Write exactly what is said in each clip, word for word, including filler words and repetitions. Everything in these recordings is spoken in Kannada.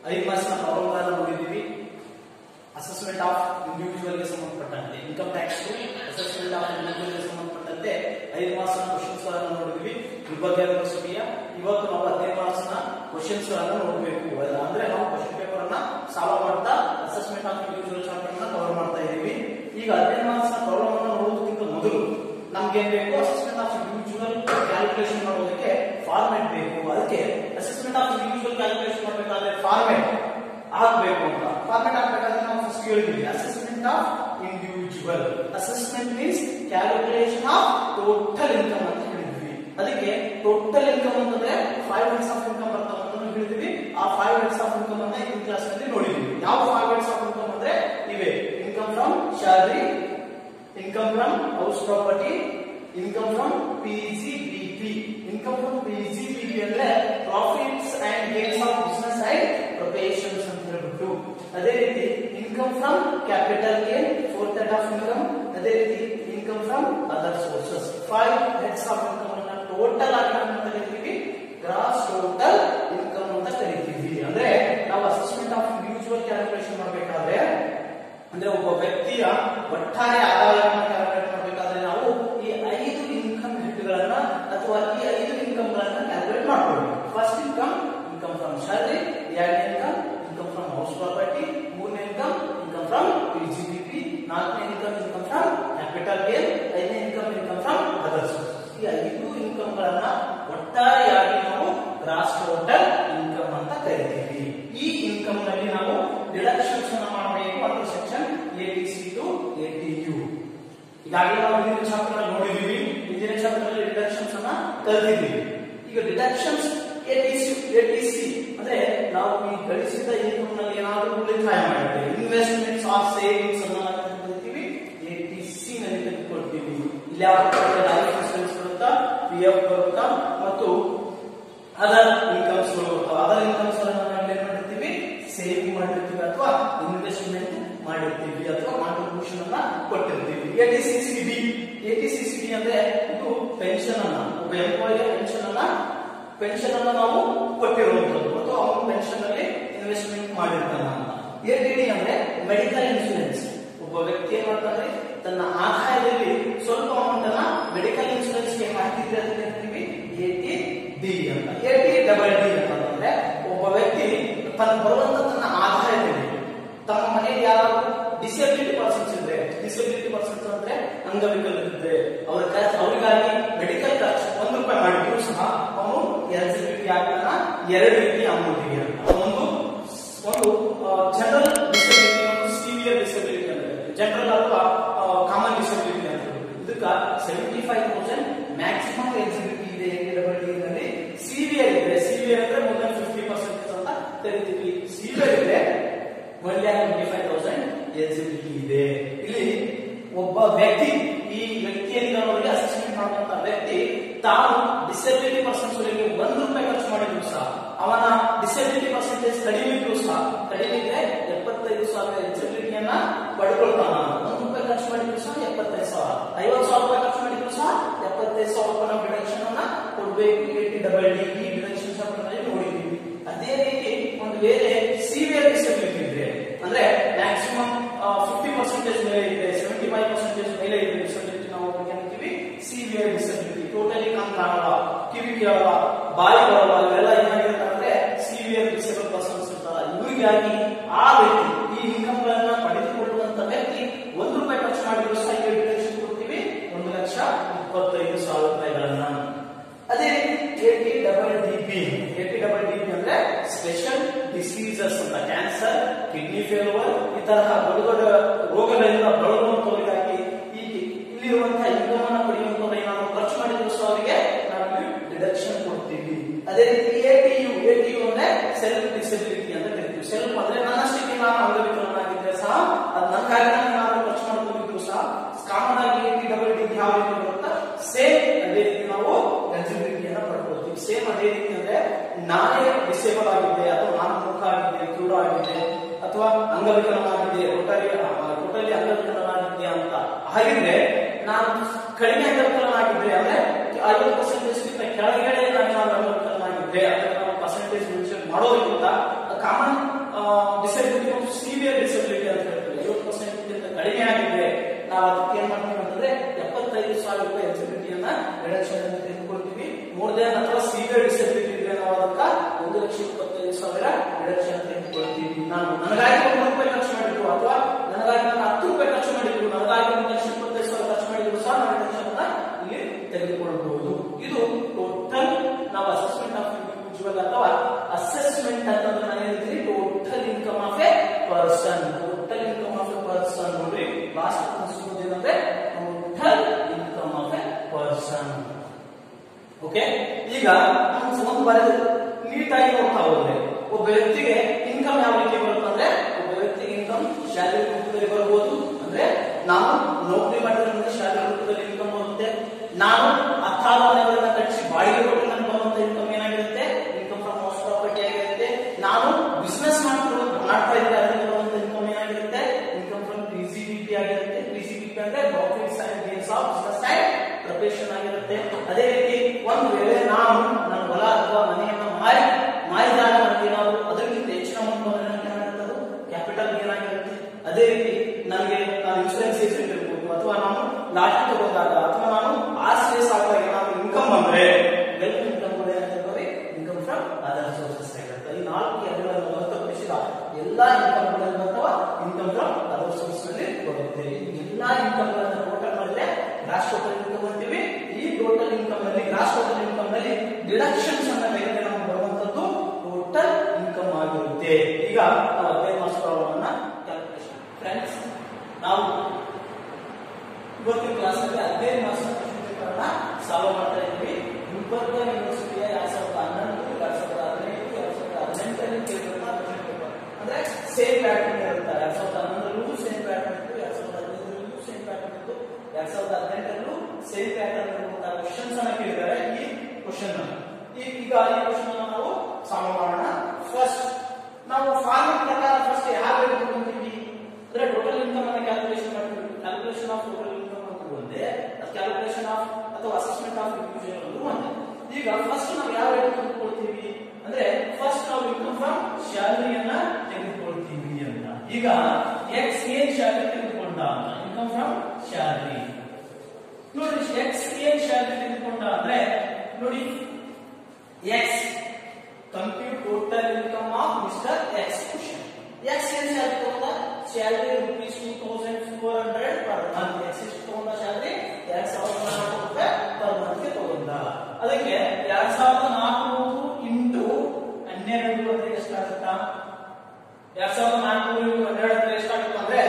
ಐದು ಮಾರ್ಕ್ಸ್ನ ಪ್ರಾಬ್ಲಮ್ ನೋಡಿದ್ದೀವಿ. ಅಸೆಸ್ಮೆಂಟ್ ಆಫ್ ಇಂಡಿವಿಜುವಲ್ ಗೆ ಸಂಬಂಧಪಟ್ಟಂತೆ income tax assessment of individual ಗೆ ಸಂಬಂಧಪಟ್ಟಂತೆ ಐದು ಮಾರ್ಕ್ಸ್ ನ ಕ್ವಶನ್ಸ್ ಗಳನ್ನು ನೋಡಿದ್ವಿ ವಿಭಾಗ ಯೂನಿವರ್ಸಿಟಿಯ. ಇವತ್ತು ನಾವು ಹದಿನೈದು ಮಾರ್ಕ್ಸ್ ನ ಕ್ವಶನ್ಸ್ ಗಳನ್ನು ನೋಡಬೇಕು. ಅಂದ್ರೆ ನಾವು ಕ್ವಶನ್ ಪೇಪರ್ ಅನ್ನ ಸಾಲ್ವ್ ಮಾಡ್ತಾ ಅಸೆಸ್ಮೆಂಟ್ ಆಫ್ ಇಂಡಿವಿಜುವಲ್ ಚಾಪ್ಟರ್ ಅನ್ನ ಕವರ್ ಮಾಡ್ತಾ ಇದೀವಿ. ಈಗ ಹದಿನೈದು ಮಾರ್ಕ್ಸ್ ನ ಪ್ರಾಬ್ಲಮ್ ಅನ್ನು ನೋಡೋದಕ್ಕಿಂತ ಮೊದಲು ನಮ್ಗೆ ಏನ್ ಬೇಕು, ಅಸೆಸ್ಮೆಂಟ್ ಆಫ್ ಇಂಡಿವಿಜುವಲ್ ಕ್ಯಾಲ್ಕುಲೇಷನ್ ಮಾಡೋದಕ್ಕೆ ಫಾರ್ಮೆಟ್ ಬೇಕು. ಅದಕ್ಕೆ ಅಸೆಸ್ಮೆಂಟ್ ಆಫ್ ಇಂಡಿವಿಜುವಲ್ ಕ್ಯಾಲ್ಕುಲೇಷನ್ ಮಾಡಬೇಕಾದ್ರೆ ಫಾರ್ಮೆಟ್ ಆಗಬೇಕು ಅಂತ. ಫಾರ್ಮೆಟ್ ಆಗಬೇಕಾದ್ರೆ ನಾವು ಫಸ್ಟ್ ಹೇಳಿದ್ವಿ assessment of individual. Assessment means calculation of total income ಅಂತ ಹೇಳಿದ್ವಿ. ಅದಕ್ಕೆ ಟೋಟಲ್ ಇನ್ಕಮ್ ಅಂತಂದ್ರೆ ಫೈವ್ ಹೆಡ್ಸ್ ಆಫ್ ಇನ್ಕಮ್ ಬರ್ತಾವ ಅಂತ ಹೇಳಿದ್ವಿ. ಆ ಫೈವ್ ಹೆಡ್ಸ್ ಆಫ್ ಇನ್ಕಮ್ ಅನ್ನ ಈ ಕ್ಲಾಸ್ ನಲ್ಲಿ ನೋಡಿದ್ವಿ. ಯಾವ ಫೈವ್ ಹೆಡ್ಸ್ ಆಫ್ ಇನ್ಕಮ್ ಅಂದ್ರೆ ಇವೆ: income from salary, income from house property, income from PGBP. Income from PGBP ಅಂದ್ರೆ profits and gains of business and professions ಅಂತ ಹೇಳ್ಬಿಟ್ಟು. ಅದೇ ರೀತಿ income from capital gain, fourth head of income. ಅದೇ ರೀತಿ income from other sources. Five heads of income ಅನ್ನ ಟೋಟಲ್ ಆಗಿ ಅಂತ ಕರಿತೀವಿ, ಗ್ರಾಸ್ ಟೋಟಲ್ ಇನ್ಕಮ್ ಅಂತ ಕರಿತೀವಿ. ಅಂದ್ರೆ ನಾವು ಅಸೆಸ್ಮೆಂಟ್ ಆಫ್ ಇಂಡಿವಿಜುವಲ್ ಕ್ಯಾಲ್ಕುಲೇಷನ್ ಮಾಡಬೇಕಾದ್ರೆ, ಅಂದ್ರೆ ಒಬ್ಬ ವ್ಯಕ್ತಿಯ ಒಟ್ಟಾರೆ ಆದಾಯವನ್ನು ಕ್ಯಾಲ್ಕುಲೇಟ್ ಮಾಡಬೇಕಾದ್ರೆ ನಾವು ಈ ಐದು ಇನ್ಕಮ್ ಹೆಡ್ ಗಳನ್ನ ಅಥವಾ ಈ ಐದು ಇನ್ಕಮ್ ಗಳನ್ನ ಕ್ಯಾಲ್ಕುಲೇಟ್ ಮಾಡಬಹುದು. First income income from salary, ಎರಡನೇ income income from house property, ಮೂರನೇ ಇನ್ಕಮ್ ಇನ್ಕಮ್ ಫ್ರಮ್ ಪಿಜಿಬಿಪಿ, ನಾಲ್ಕನೇ income income from capital gain, ಐದನೇ income income from other sources. ಈ ಐದು ಇನ್ಕಮ್ ಗಳನ್ನ ಒಟ್ಟಾರೆಯಾಗಿ ನಾವು ಗ್ರಾಸ್ ಟೋಟಲ್ ಇನ್ಕಮ್ ಅಂತ ಕರಿತೀವಿ. ಈ ಇನ್ಕಮ್ ನಲ್ಲಿ ನಾವು ಡಿಡಕ್ಷನ್ಸ್ ಅನ್ನು ಮಾಡಬೇಕು ಅಂತ ಸೆಕ್ಷನ್ ಎಟಿಸಿ ಟು ಎಟಿಯು. ಈಗಾಗಲೇ ನಾವು ಹಿಂದಿನ ಚಾಪ್ಟರ್ ಅಲ್ಲಿ ನೋಡಿದೀವಿ. ಹಿಂದಿನ ಚಾಪ್ಟರ್ ಅಲ್ಲಿ ಡಿಡಕ್ಷನ್ಸ್ ಅನ್ನ ಕಲಿತಿದ್ದೀವಿ. ಈಗ ಡಿಡಕ್ಷನ್ಸ್ ಎಟಿಸಿ ಎಟಿಸಿ ಅಂದ್ರೆ ನಾವು ಈ ಗಳಿಸಿದ ಇನ್ಕಮ್ ನಲ್ಲಿ ಏನಾದರೂ ಉಳಿತಾಯ ಮಾಡಿದ್ದೇವೆ, ಇನ್ವೆಸ್ಟ್ಮೆಂಟ್ಸ್ ಆರ್ ಸೇವಿಂಗ್ಸ್ ಅನ್ನ ಕಲಿತೀವಿ, ಎಟಿಸಿ ನಲ್ಲಿ ತೆಗೆದುಕೊಳ್ತೀವಿ. ಇಲ್ಲಿ ಯಾವ ಲೈಫ್ ಇನ್ಶೂರೆನ್ಸ್ ಬರುತ್ತಾ, ಪಿಎಫ್ ಬರುತ್ತಾ ಮತ್ತು ಅದರ್ ಇನ್ಕಮ್ಸ್ ಬರುತ್ತಾ. ಅದರ್ ಇನ್ಕಮ್ಸ್ ಅನ್ನು ನಾವು ಏನ್ ಮಾಡಿರ್ತೀವಿ, ಸೇವಿಂಗ್ ಮಾಡಿರ್ತೀವಿ ಅಥವಾ ಇನ್ವೆಸ್ಟ್ಮೆಂಟ್ ಮಾಡಿರ್ತೀವಿ ಅಥವಾ ಕಾಂಟ್ರಿಬ್ಯೂಷನ್ ಅನ್ನ ಕೊಟ್ಟಿರ್ತೀವಿ. ಎಟಿಸಿಸಿಬಿ ಎಟಿಸಿಸಿಬಿ ಅಂದ್ರೆ ಇದು ಪೆನ್ಷನ್ ಅನ್ನ, ಒಬ್ಬ ಎಂಪ್ಲಾಯಿ ಪೆನ್ಷನ್ ಅನ್ನ ಪೆನ್ಷನ್ ಅನ್ನ ನಾವು ಕೊಟ್ಟಿರುವಂತದ್ದು ಮತ್ತು ಅವನು ಪೆನ್ಷನ್ ಅಲ್ಲಿ ಇನ್ವೆಸ್ಟ್ಮೆಂಟ್ ಮಾಡಿರ್ತಾನ ಅಂತ. ಎಟಿಡಿ ಅಂದ್ರೆ ಮೆಡಿಕಲ್ ಇನ್ಶೂರೆನ್ಸ್. ಒಬ್ಬ ವ್ಯಕ್ತಿ ಏನ್ ಮಾಡ್ತಾನೆ, ತನ್ನ ಆದಾಯದಲ್ಲಿ ಸ್ವಲ್ಪ ಅಮೌಂಟ್ ಅನ್ನ ಮೆಡಿಕಲ್ ಇನ್ಶೂರೆನ್ಸ್ ಗೆ ಹಾಕಿದ್ರೆ ಅಂತ ಹೇಳ್ತೀವಿ ಎಟಿ ಡಿ ಅಂತ. ಎಟಿ ಡಬಲ್ ಡಿ ಅಂತಂದ್ರೆ ಒಬ್ಬ ವ್ಯಕ್ತಿ ತನ್ನ ಬರುವಂತ ತನ್ನ ಆದಾಯದಲ್ಲಿ ತಮ್ಮ ಮನೆಯಲ್ಲಿ ಯಾರಾದ್ರೂ ಡಿಸೇಬಿಲಿಟಿ ಪರ್ಸನ್ಸ್ ಇದ್ರೆ, ಡಿಸೇಬಿಲಿಟಿ ಪರ್ಸನ್ಸ್ ಅಂದ್ರೆ ಅಂಗವಿಕಲರಿದ್ರೆ ಅವರ ಅವರಿಗಾಗಿ ಮೆಡಿಕಲ್ ಖರ್ಚು ಒಂದು ರೂಪಾಯಿ ಮಾಡಿದ್ರು ಸಹ ಅವನು ಎಲಿಜಿಬಿಲಿಟಿ ಆಗ್ತಾನ ಎರಡು ರೀತಿ ಅಮೌಂಟ್ಗೆ. ಒಂದು ಒಂದು ಜನರಲ್ ಡಿಸೇಬಿಲಿಟಿ, ಒಂದು ಸಿವಿಯರ್ ಡಿಸೇಬಿಲಿಟಿ ಅಂದ್ರೆ ಜನರಲ್ ಅಥವಾ ಕಾಮನ್ ಡಿಸೇಬಿಲಿಟಿ ಅಂತ. ಇದಕ್ಕ seventy five thousand maximum eligibility ಇದೆ ಡಬಲ್ ಡಿ ನಲ್ಲಿ. ಸಿವಿಯರ್ ಇದ್ರೆ, ಸಿವಿಯರ್ ಅಂದ್ರೆ ಮೋರ್ ದನ್ ಫಿಫ್ಟಿ ಪರ್ಸೆಂಟ್ ಅಂತ ಕರಿತೀವಿ. ಸಿವಿಯರ್ ಇದ್ರೆ one lakh twenty five thousand eligibility ಇದೆ. ಇಲ್ಲಿ ಒಬ್ಬ ವ್ಯಕ್ತಿ, ಈ ವ್ಯಕ್ತಿಯಿಂದ ಅವರಿಗೆ ಅಸೆಸ್ಮೆಂಟ್ ಮಾಡುವಂತ ವ್ಯಕ್ತಿ ತಾನು ಡಿಸೆಬಿಲಿಟಿ ಪರ್ಸೆಂಟೇಜ್ ಒಂದು ರೂಪಾಯಿ ಖರ್ಚು ಮಾಡಿದ್ರು ಸಹ ಅವನ ಡಿಸೆಬಿಲಿಟಿ ಪರ್ಸೆಂಟೇಜ್ ಕಡಿಮೆ ಇದ್ರು ಸಹ, ಕಡಿಮೆ ಇದ್ರೆ ಎಪ್ಪತ್ತೈದು ಸಾವಿರ ಎಲಿಜಿಬಿಲಿಟಿಯನ್ನ ಪಡ್ಕೊಳ್ತಾನ. ಒಂದು ರೂಪಾಯಿ ಖರ್ಚು ಮಾಡಿದ್ರು ಸಹ ಎಪ್ಪತ್ತೈದು ಸಾವಿರ, ಐವತ್ತು ಸಾವಿರ ರೂಪಾಯಿ ಖರ್ಚು ಮಾಡಿದ್ರು ಸಹ ಎಪ್ಪತ್ತೈದು ಸಾವಿರ ರೂಪಾಯಿ ಡಿಡಕ್ಷನ್ ಅನ್ನ ಕೊಡ್ಬೇಕು. ಎಟಿ ಡಬಲ್ ಡಿ ಈ ಡಿಡಕ್ಷನ್ ಚಾಪ್ಟರ್ ನೋಡಿದೀವಿ. ಅದೇ ರೀತಿ ಒಂದು ವೇಳೆ ಸಿವಿಯರ್ ಡಿಸೆಬಿಲಿಟಿ ಇದ್ರೆ, ಅಂದ್ರೆ ಮ್ಯಾಕ್ಸಿಮಮ್ ಫಿಫ್ಟಿ ಪರ್ಸೆಂಟೇಜ್ ಮೇಲೆ ಇದೆ, ಸೆವೆಂಟಿ ಫೈವ್ ಪರ್ಸೆಂಟೇಜ್ ಮೇಲೆ ಇದೆ ಡಿಸೆಬಿಲಿಟಿ, ನಾವು ಏನಂತೀವಿ ಸಿವಿಯರ್ ಡಿಸೆಬಿಲಿಟಿ. ಟೋಟಲಿ ಕಣ್ ಕಾಣಲ್ಲ, ಕಿವಿ ಕೇಳಲ್ಲ, ಬಾಯಿ ಬರಲ್ಲ, ಇವೆಲ್ಲ ಏನಾಗಿರುತ್ತೆ ಅಂದ್ರೆ ಸಿವಿಯರ್ ಡಿಸೇಬಲ್ ಪರ್ಸನ್ಸ್ ಇರ್ತಾರ. ಇವರಿಗಾಗಿ ಆ ವ್ಯಕ್ತಿ, ಈ ಇನ್ಕಮ್ ಗಳನ್ನ ಪಡೆದುಕೊಳ್ಳುವಂತ ವ್ಯಕ್ತಿ ಒಂದು ರೂಪಾಯಿ ಖರ್ಚು ಮಾಡಿದ್ರು ಸಹ ಡಿಡಕ್ಷನ್ ಕೊಡ್ತೀವಿ ಒಂದು ಲಕ್ಷ ಇಪ್ಪತ್ತೈದು ಸಾವಿರ ರೂಪಾಯಿಗಳನ್ನ. ಅದೇ eighty double D B eighty double D B ಅಂದ್ರೆ ಸ್ಪೆಷಲ್ ಡಿಸೀಸಸ್ ಅಂತ, ಕ್ಯಾನ್ಸರ್, ಕಿಡ್ನಿ ಫೇಲ್ಯೂರ್, ಈ ತರಹ ದೊಡ್ಡ ದೊಡ್ಡ ರೋಗಗಳಿಂದ ಬಳಲುವಂತವರಿಗಾಗಿ ಈ ಇಲ್ಲಿರುವಂತಹ ಇನ್ಕಮ್ ಅನ್ನು ಪಡೆಯುವಂತವ್ರು ಏನಾದ್ರು ಖರ್ಚು ಮಾಡಿದ್ರು ಸಹ ಅವರಿಗೆ ನಾವು ಡಿಡಕ್ಷನ್ ಕೊಡ್ತೀವಿ. ಅದೇ ರೀತಿ ಎಟಿಯು ಎಟಿಯು ಅಂದ್ರೆ ಸೆಲ್ಫ್ ಡಿಸೆಬಿಲಿಟಿ ಅಂತ ಕರಿತೀವಿ. ಸೆಲ್ಫ್ ಅಂದ್ರೆ ನನ್ನಷ್ಟಕ್ಕೆ ನಾನು ಅಂಗವಿಕಲನಾಗಿದ್ರೆ ಸಹ ಅದು ನನ್ನ ಕಾರಣಕ್ಕೆ ನಾನು ಖರ್ಚು ಮಾಡ್ಕೊಂಡಿದ್ರು ಸಹ ಕಾಮನ್ ಆಗಿ ಎಟಿ ಡಬಲ್ ಡಿ ಯಾವ ರೀತಿ ಬರುತ್ತಾ ಸೇಮ್ ಅದೇ ರೀತಿ ನಾವು ಎಲಿಜಿಬಿಲಿಟಿಯನ್ನ ಪಡ್ಕೊಳ್ತೀವಿ. ಸೇಮ್ ಅದೇ ರೀತಿ ಅಂದ್ರೆ ನಾನೇ ಡಿಸೇಬಲ್ ಆಗಿದೆ ಅಥವಾ ನಾನು ಮುಖ ಆಗಿದೆ, ಕ್ಯೂರ ಆಗಿದೆ ಅಥವಾ ಅಂಗವಿಕಲನಾಗಿದೆ, ಟೋಟಲಿ ಟೋಟಲಿ ಅಂಗವಿಕಲನಾಗಿದ್ಯಾ ಅಂತ ಹಾಗಿದ್ರೆ, ನಾನು ಕಡಿಮೆ ಅಂಗವಿಕಲನಾಗಿದ್ರೆ ಅಂದ್ರೆ ಐವತ್ತು ಪರ್ಸೆಂಟೇಜ್ ಕೆಳಗಡೆ ನಾನು ಅಂಗವಿಕಲನಾಗಿದ್ದೆ ಅಂತ ನಾವು ಪರ್ಸೆಂಟೇಜ್ ಮೆನ್ಷನ್ ಮಾಡೋದ್ರಿಂದ ಕಾಮನ್ ಡಿಸಬಿಲಿಟಿ ಮತ್ತು ಸಿವಿಯರ್ ಡಿಸಬಿಲಿಟಿ ಅಂತ ಹೇಳ್ತೀವಿ. ಐವತ್ತು ಪರ್ಸೆಂಟ್ ಗಿಂತ ಕಡಿಮೆ ಆಗಿದ್ರೆ ನಾವು ಅದಕ್ಕೆ ಏನ್ ಮಾಡ್ತೀವಿ ಅಂತಂದ್ರೆ ಎಪ್ಪತ್ತೈದು ಸಾವಿರ ರೂಪಾಯಿ ಎಲಿಜಿಬಿಲಿಟಿಯನ್ನ ರಿಡಕ್ಷನ್ ಅಂತ ತೆಗೆದುಕೊಳ್ತೀವಿ. ಮೋರ್ ದೆನ್ ಅಥವಾ ಸಿವಿಯರ್ ಡಿಸಬಿಲಿಟಿ ಇದ್ರೆ ನಾವು ಅದಕ್ಕ ಒಂದು ಲಕ್ಷ ಇಪ್ಪತ್ತೈದು ಸಾವಿರ ರಿಡಕ್ಷನ್ ಅಂತ ತೆಗೆದುಕೊಳ್ತೀವಿ. ನಾನು ನನಗಾಗಿ ಒಂದು ರೂಪಾಯಿ ಖರ್ಚು ಮಾಡಿದ್ರು ಅಥವಾ ನನಗಾಗಿ ನಾನು ಹತ್ತು ರೂಪಾಯಿ ಖರ್ಚು ಮಾಡಿದ್ರು, ನನಗಾಗಿ ಒಂದು ಲಕ್ಷ ಇಪ್ಪತ್ತೈದು ಸಾವಿರ ಖರ್ಚು ಮಾಡಿದ್ರು ಸಹ ನಾವು ರಿಡಕ್ಷನ್ ಅನ್ನ ಇಲ್ಲಿ ತೆಗೆದುಕೊಳ್ಳಬಹುದು. ಇದು ಟೋಟಲ್ ನಾವು ಅಸೆಸ್ಮೆಂಟ್ ಆಫ್ ಇಂಡಿವಿಜುವಲ್ ಅಥವಾ ಅಸೆಸ್ಮೆಂಟ್ ಅಂತಂದ್ರೆ ನಾನು ಹೇಳಿದ್ರಿ total income of a person. Total income of a person ನೋಡ್ರಿ ಲಾಸ್ಟ್ ಕಾನ್ಸೆಪ್ಟ್ ಏನಂದ್ರೆ total income of a person. Okay, ಈಗ ನಾವು ಒಂದು ಬರೆದು ನೀಟಾಗಿ ನೋಡ್ತಾ ಹೋದ್ರೆ ಒಬ್ಬ ವ್ಯಕ್ತಿಗೆ ಇನ್ಕಮ್ ಯಾವ ರೀತಿ ಬರುತ್ತೆ ಅಂದ್ರೆ ಒಬ್ಬ ವ್ಯಕ್ತಿಗೆ ಇನ್ಕಮ್ ಶಾಲೆ ರೂಪದಲ್ಲಿ ಬರಬಹುದು. ಅಂದ್ರೆ ನಾನು ನೌಕರಿ ಮಾಡಿದ್ರೆ ಶಾಲೆ ರೂಪದಲ್ಲಿ ಇನ್ಕಮ್ ಬರುತ್ತೆ. ನಾನು ಹತ್ತಾರು ಮನೆಗಳನ್ನ ಕಟ್ಟಿಸಿ ಬಾಡಿಗೆ ಕೊಟ್ಟು ನನಗೆ ಬರುವಂತ ಇನ್ಕಮ್ ಏನಾಗಿರುತ್ತೆ, ಇನ್ಕಮ್ ಫ್ರಮ್ ಹೌಸ್ ಪ್ರಾಪರ್ಟಿ ಆಗಿರುತ್ತೆ. ನಾನು ಬಿಸ್ನೆಸ್ ಮಾಡ್ತಾ ಮಾಡ್ತಾ ಇದ್ದರೆ ಅದರಿಂದ ಬರುವಂತ ಇನ್ಕಮ್ ಏನಾಗಿರುತ್ತೆ, ಇನ್ಕಮ್ ಫ್ರಮ್ ಪಿಸಿಬಿಪಿ ಆಗಿರುತ್ತೆ. ಪಿಸಿಬಿಪಿ ಅಂದ್ರೆ profits and gains of business and profession ಆಗಿರುತ್ತೆ. ಅದೇ ರೀತಿ ಒಂದು ವೇಳೆ ನಾನು ನನ್ನ ಹೊಲ ಅಥವಾ ಮನೆಯನ್ನ ಮಾರಿ ಮಾರಿದಾಗ ನನಗೆ ನಾವು ಅದಕ್ಕಿಂತ ಹೆಚ್ಚಿನ ಅಮೌಂಟ್ ಬಂದ್ರೆ ನನಗೆ ಏನಾಗುತ್ತೆ, ಅದು ಕ್ಯಾಪಿಟಲ್ ಗೇನ್ ಆಗಿರುತ್ತೆ. ಅದೇ ರೀತಿ ನನಗೆ ನಾನು ಇನ್ಶೂರೆನ್ಸ್ ಏಜೆಂಟ್ ಇರ್ಬೋದು ಅಥವಾ ನಾನು ಲಾಟರಿ ತಗೊಂಡಾಗ ಅಥವಾ ನಾನು ಆಸ್ತಿ ಸಾಕಾಗ ಏನಾದ್ರು ಇನ್ಕಮ್ ಬಂದ್ರೆ ವೆಲ್ತ್ ಇನ್ಕಮ್ ಕೂಡ ಏನಾಗಿರ್ತದೆ, ಇನ್ಕಮ್ ಫ್ರಮ್ ಅದರ್ ಸೋರ್ಸಸ್ ಆಗಿರುತ್ತೆ. ಈ ನಾಲ್ಕು ಎರಡನ್ನು ಹೊರತುಪಡಿಸಿದ ಎಲ್ಲಾ ಇನ್ಕಮ್ ಗಳಲ್ಲಿ ಅಥವಾ ಇನ್ಕಮ್ ಫ್ರಮ್ ಅದರ್ ಸೋರ್ಸ್ ನಲ್ಲಿ ಬರುತ್ತೆ. ಎಲ್ಲಾ ಇನ್ಕಮ್ ಗಳನ್ನ ಟೋಟಲ್ ಮಾಡಿದ್ರೆ ಗ್ರಾಸ್ ಟೋಟಲ್ ಇನ್ಕಮ್ ಅಂತೀವಿ. ಈ ಟೋಟಲ್ ಇನ್ಕಮ್ ನಲ್ಲಿ ಗ್ರಾಸ್ ಟೋಟಲ್ ಇನ್ಕಮ್ ನಲ್ಲಿ ಡಿಡಕ್ಷನ್ಸ್ ಅನ್ನ ತೆಗೆದ್ರೆ ನಮಗೆ ಬರುವಂತದ್ದು ಟೋಟಲ್ ಇನ್ಕಮ್ ಆಗಿರುತ್ತೆ. ಈಗ ನಾವು ಹದಿನೈದು ಮಾರ್ಕ್ಸ್ ಪ್ರಾಬ್ಲಮ್ ಅನ್ನ ಕ್ಯಾಲ್ಕುಲೇಷನ್ ಫ್ರೆಂಡ್ಸ್, ನಾವು ಇವತ್ತಿನ ಕ್ಲಾಸ್ ಅಲ್ಲಿ ಹದಿನೈದು ಮಾರ್ಕ್ಸ್ ನ ಸಾಲ್ವ್ ಮಾಡ್ತಾ ಇದ್ವಿ. ಗುಲ್ಬರ್ಗ ಯೂನಿವರ್ಸಿಟಿಯ ಎರಡ್ ಸಾವಿರದ ಹನ್ನೊಂದು ಎರಡ್ ಸಾವಿರದ ಹದಿನೈದು ಎರಡ್ ಸಾವಿರದ ಹದಿನೆಂಟರಲ್ಲಿ ಕೇಳಿರುವಂತಹ ಕ್ವೆಶ್ಚನ್ ಪೇಪರ್ ಅಂದ್ರೆ ಸೇಮ್ ಪ್ಯಾಟರ್ನ್ ಇರುತ್ತೆ. ಎರಡ್ ಸಾವಿರದ ಹನ್ನೊಂದರಲ್ಲೂ ಸೇಮ್ ಪ್ಯಾಟರ್ನ್ ಇತ್ತು, ಎರಡ್ ಸಾವಿರದ ಹದಿನೈದರಲ್ಲೂ ಸೇಮ್ ಪ್ಯಾಟರ್ನ್ ಇತ್ತು, ಎರಡ್ ಸಾವಿರದ ಹದಿನೆಂಟರಲ್ಲೂ ಸೇಮ್ ಪ್ಯಾಟರ್ನ್ ಇರುವಂತಹ ಕ್ವೆಶ್ಚನ್ಸ್ ಅನ್ನ ಕೇಳಿದ್ದಾರೆ. ಈ ಕ್ವೆಶ್ಚನ್ ಈಗ ಈ ಕ್ವೆಶ್ಚನ್ ಅನ್ನು ನಾವು ಸಾಲ್ವ್ ಮಾಡೋಣ. ಫಸ್ಟ್ ನಾವು ಫಾರ್ಮುಲಾ ಪ್ರಕಾರ ಫಸ್ಟ್ ಯಾವ ಹೇಳ್ಕೊಂತೀವಿ ಅಂದ್ರೆ ಟೋಟಲ್ ಇನ್ಕಮ್ ಅನ್ನು ಕ್ಯಾಲ್ಕುಲೇಷನ್ ಮಾಡ್ತೀವಿ. ಕ್ಯಾಲ್ಕುಲೇಷನ್ ಆಫ್ ಟೋಟಲ್ ಇನ್ಕಮ್ ಅಂತ ಒಂದೇ, ಕ್ಯಾಲ್ಕುಲೇಷನ್ ಆಫ್ ಅಥವಾ ಅಸೆಸ್ಮೆಂಟ್ ಆಫ್ ಇಂಡಿವಿಜುವಲ್ ಅಂತ ಒಂದೇ. ಈಗ ಫಸ್ಟ್ ನಾವು ಯಾವ ರೇಟ್ ತೆಗೆದುಕೊಳ್ತೀವಿ ಅಂದ್ರೆ ಫಸ್ಟ್ ನಾವು ಇನ್ಕಮ್ ಫ್ರಮ್ ಸ್ಯಾಲರಿಯನ್ನ ತೆಗೆದುಕೊಳ್ತೀವಿ ಅಂತ. ಈಗ ಎಕ್ಸ್ ಏನ್ ಸ್ಯಾಲರಿ ತೆಗೆದುಕೊಂಡ ಅಂತ ಇನ್ಕಮ್ ಫ್ರಮ್ ಸ್ಯಾಲರಿ ನೋಡಿ. ಎಕ್ಸ್ ಏನ್ ಸ್ಯಾಲರಿ ತೆಗೆದುಕೊಂಡ ಅಂದ್ರೆ ನೋಡಿ X compute total income of mister X question. X ಏನ್ ಸ್ಯಾಲರಿ ತಗೊಂಡ, salary rupees two thousand four hundred per month. X ಎಷ್ಟು ತಗೊಂಡ ಸ್ಯಾಲರಿ, ಎರಡ್ ಸಾವಿರದ ನಾಲ್ಕು ರೂಪಾಯಿ ಪರ್ ಮಂತ್ ಗೆ ತಗೊಂಡ. ಅದಕ್ಕೆ ಎರಡ್ ಸಾವಿರದ ನಾಲ್ಕುನೂರು ಇಂಟು ಹನ್ನೆರಡು ಅಂದ್ರೆ ಎಷ್ಟಾಗುತ್ತಾ, ಎರಡ್ ಸಾವಿರದ ನಾಲ್ಕುನೂರು ಇಂಟು ಹನ್ನೆರಡು ಅಂದ್ರೆ ಎಷ್ಟಾಗುತ್ತೆ ಅಂದ್ರೆ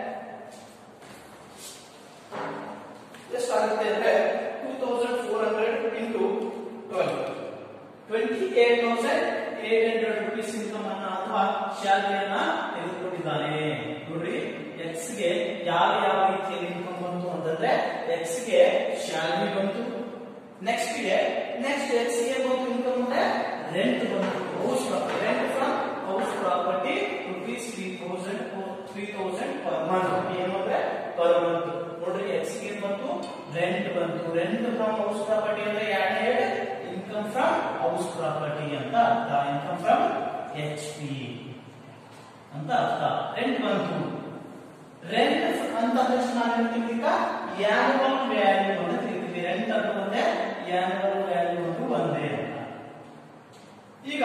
ಎಷ್ಟಾಗುತ್ತೆ ಅಂದ್ರೆ two thousand four hundred into twelve twenty eight thousand eight hundred rupees income ಅನ್ನ ಅಥವಾ ಸ್ಯಾಲರಿಯನ್ನ ತೆಗೆದುಕೊಂಡಿದ್ದಾನೆ. ನೋಡ್ರಿ ಎಕ್ಸ್ ಗೆ ಯಾವ ಯಾವ ರೀತಿಯ ಇನ್ಕಮ್ ಬಂತು ಅಂತಂದ್ರೆ ಎಕ್ಸ್ ಗೆ ಸ್ಯಾಲರಿ ಬಂತು, ನೆಕ್ಸ್ಟ್ ಗೆ ನೆಕ್ಸ್ಟ್ ಎಕ್ಸ್ ಗೆ ಬಂತು ಇನ್ಕಮ್ ಅಂದ್ರೆ ರೆಂಟ್ ಬಂತು, house property, rent from house property rupees three thousand three thousand per month. ಏನು ಅಂದ್ರೆ ಪರ್ ಮಂತ್. ನೋಡ್ರಿ ಎಕ್ಸ್ ಗೆ ಬಂತು ರೆಂಟ್ ಬಂತು, ರೆಂಟ್ ಫ್ರಮ್ ಹೌಸ್ ಪ್ರಾಪರ್ಟಿ ಅಂದ್ರೆ ಎರಡನೇ ಇನ್ಕಮ್ ಫ್ರಮ್ ಹೌಸ್ ಪ್ರಾಪರ್ಟಿ ಅಂತ ಅರ್ಥ. ಇನ್ಕಮ್ ಫ್ರಮ್ ಎಚ್ ಪಿ ಅಂತ ಅರ್ಥ. ರೆಂಟ್ ಬಂತು, ರೆಂಟ್ ಅಂತ ತಕ್ಷಣ ನಾವು ಹೇಳ್ತೀವಿ ಈಗ ಆನ್ಯುವಲ್ ವ್ಯಾಲ್ಯೂ ಅಂತ ತಿಳಿತೀವಿ. ರೆಂಟ್ ಅದು ಒಂದೇ, ಆನ್ಯುವಲ್ ವ್ಯಾಲ್ಯೂ ಅದು ಒಂದೇ ಅಂತ. ಈಗ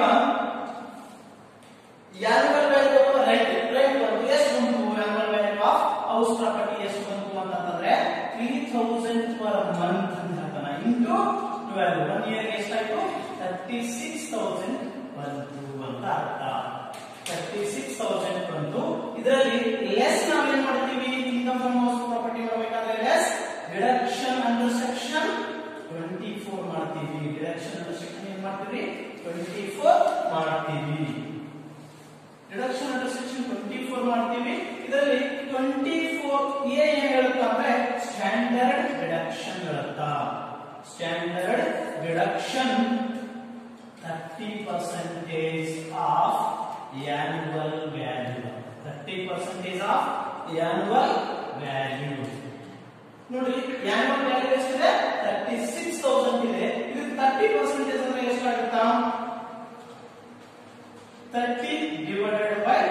ಆನ್ಯುವಲ್ ವ್ಯಾಲ್ಯೂ ರೆಂಟ್ ರೆಂಟ್ ಬಂತು ಎಷ್ಟು ಬಂತು, annual value of house property ಎಷ್ಟು ಬಂತು ಅಂತಂದ್ರೆ ತ್ರೀ ತೌಸಂಡ್ ಪರ್ ಮಂತ್ ಅಂತ ಹೇಳ್ತಾನ ಇಂಟು ಟ್ವೆಲ್ವ್. ಒನ್ ಇಯರ್ ಎಷ್ಟಾಯ್ತು, ತರ್ಟಿ ಸಿಕ್ಸ್ ತೌಸಂಡ್ ಬಂತು ಅಂತ ಅರ್ಥ. ತರ್ಟಿ ಸಿಕ್ಸ್ ತೌಸಂಡ್ ಬಂತು. ಇದರಲ್ಲಿ ಲೆಸ್ ನಾವು ಏನ್ ಮಾಡ್ತೀವಿ, ಇನ್ಕಮ್ ಫ್ರಮ್ ಹೌಸ್ ಪ್ರಾಪರ್ಟಿ ಮಾಡಬೇಕಾದ್ರೆ less deduction under section twenty four ಮಾಡ್ತೀವಿ. ಡಿಡಕ್ಷನ್ ಅಂಡರ್ ಸೆಕ್ಷನ್ ಏನ್ ಮಾಡ್ತೀವಿ, ಟ್ವೆಂಟಿ ಫೋರ್ ಮಾಡ್ತೀವಿ. Deduction under section twenty four ಮಾಡ್ತೀವಿ. ಇದರಲ್ಲಿ ಟ್ವೆಂಟಿ ಫೋರ್ ಎ ಏನ್ ಹೇಳುತ್ತಾ ಅಂದ್ರೆ ಸ್ಟ್ಯಾಂಡರ್ಡ್ ಡಿಡಕ್ಷನ್ ಹೇಳುತ್ತಾ. Standard deduction thirty percentage of annual value. thirty percentage of annual value. ನೋಡಿ annual value ಎಷ್ಟಿದೆ, ತರ್ಟಿ ಸಿಕ್ಸ್ ತೌಸಂಡ್ ಇದೆ. ಇದು thirty percentage ಅಂದ್ರೆ ಎಷ್ಟಾಗುತ್ತಾ, thirty divided by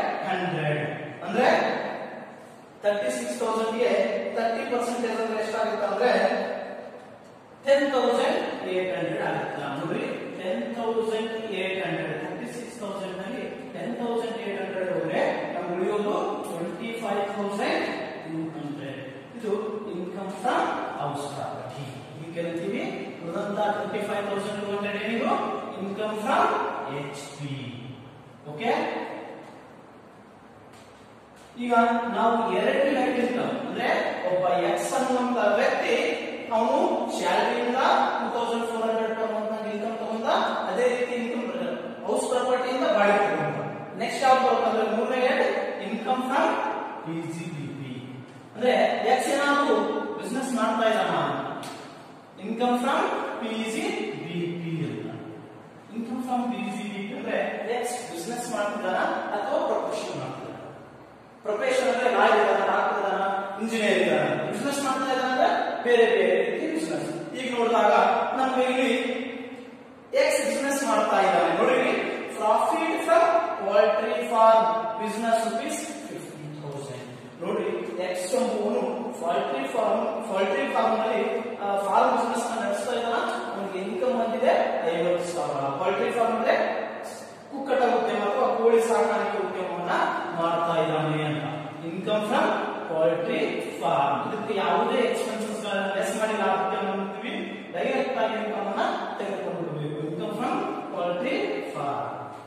thirty six thousand ಗೆ ತರ್ಟಿ ಪರ್ಸೆಂಟೇಜ್ ಅಂದ್ರೆ ಎಷ್ಟಾಗುತ್ತೆ ಅಂದ್ರೆ ಟೆನ್ ತೌಸಂಡ್ ಏಟ್ ಹಂಡ್ರೆಡ್ ಆಗುತ್ತೆ ನೋಡ್ರಿ. Ten thousand eight hundred thirty six thousand ನಲ್ಲಿ ಟೆನ್ ತೌಸಂಡ್ ಏಟ್ ಹಂಡ್ರೆಡ್ ಹೋದ್ರೆ ನಮ್ಗೆ ಉಳಿಯೋದು twenty five thousand two hundred. ಇದು ಇನ್ಕಮ್ ಫ್ರಮ್ ಹೌಸ್ ಪ್ರಾಪರ್ಟಿ. ಈಗ ಕರಿತೀವಿ ಉಳಿದಂತ twenty five thousand two hundred ಏನಿದು income from H P. Okay, ಈಗ ನಾವು ಎರಡು ಯೂನಿಟ್ ಇನ್ಕಮ್ ಅಂದ್ರೆ ಒಬ್ಬ ಎಕ್ಸ್ ಅನ್ನುವಂತ ವ್ಯಕ್ತಿ ಅವನು ಸ್ಯಾಲರಿಯಿಂದ two thousand four hundred per month income ತಗೊಂಡ, ಅದೇ ರೀತಿ ಇನ್ಕಮ್ ಹೌಸ್ ಪ್ರಾಪರ್ಟಿಯಿಂದ ಬಾಡಿಗೆ ತಗೊಂಡ. ನೆಕ್ಸ್ಟ್ ಯಾವ್ದು ಬರುತ್ತಂದ್ರೆ ಮೂರನೇ unit income from P G B P ಅಂದ್ರೆ ಎಕ್ಸ್ ಏನಾದ್ರು ಬಿಸ್ನೆಸ್ ಮಾಡ್ತಾ ಇದ್ದಾನ, income from P G B P ಅಂತ. Income from P G B P ಅಂದ್ರೆ ಎಕ್ಸ್ ಬಿಸ್ನೆಸ್ ಮಾಡ್ತಿದ್ದಾನ ಅಥವಾ ಪ್ರೊಫೆಷನ್ ಮಾಡ್ತಿದ್ದಾನ. ಪ್ರೊಫೆಷನ್ ಅಂದ್ರೆ ಲಾಯರ್ ಇದ್ದಾನ, ಡಾಕ್ಟರ್ ಇದ್ದಾನ, ಇಂಜಿನಿಯರ್ ಇದ್ದಾನ. ಬಿಸ್ನೆಸ್ ಮಾಡ್ತಾ ಇದ್ದಾನ ಅಂದ್ರೆ ಬೇರೆ ಬೇರೆ ರೀತಿ ಬಿಸ್ನೆಸ್. ಈಗ ನೋಡಿದಾಗ ನಮ್ಗೆ ಇಲ್ಲಿ ಎಕ್ಸ್ ಬಿಸ್ನೆಸ್ ಮಾಡ್ತಾ ಇದ್ದಾನೆ ನೋಡ್ರಿ. Profit from poultry farm business rupees fifty thousand ನೋಡ್ರಿ. ಎಕ್ಸ್ ಎಂಬುವನು ಪೋಲ್ಟ್ರಿ ಫಾರ್ಮ್ ಪೋಲ್ಟ್ರಿ ಫಾರ್ಮ್ ನಲ್ಲಿ ಫಾರ್ಮ್ ಬಿಸ್ನೆಸ್ ನಡೆಸ್ತಾ ಇದ್ದಾನ. ಅವನಿಗೆ ಇನ್ಕಮ್ ಬಂದಿದೆ ಐವತ್ತು ಸಾವಿರ. ಪೋಲ್ಟ್ರಿ ಫಾರ್ಮ್ ಅಂದ್ರೆ ಕುಕ್ಕಟ ಉದ್ಯಮ ಅಥವಾ ಕೋಳಿ ಸಾಕಾಣಿಕೆ ಉದ್ಯಮವನ್ನ ಮಾಡ್ತಾ ಇದ್ದಾನೆ ಅಂತ. Income from poultry farm. ಇದಕ್ಕೆ ಯಾವುದೇ ಎಕ್ಸ್ಪೆನ್ಸಸ್ ಗಳನ್ನ ಲೆಸ್ ಮಾಡಿ ಲಾಭಕ್ಕೆ ಮಾಡ್ತೀವಿ, ಡೈರೆಕ್ಟ್ ಆಗಿ ಇನ್ಕಮ್ ಅನ್ನ ತೆಗೆದುಕೊಂಡು ಬಿಡಬೇಕು. ಇನ್ಕಮ್ ಫ್ರಮ್ ಪೋಲ್ಟ್ರಿ ಫಾರ್ಮ್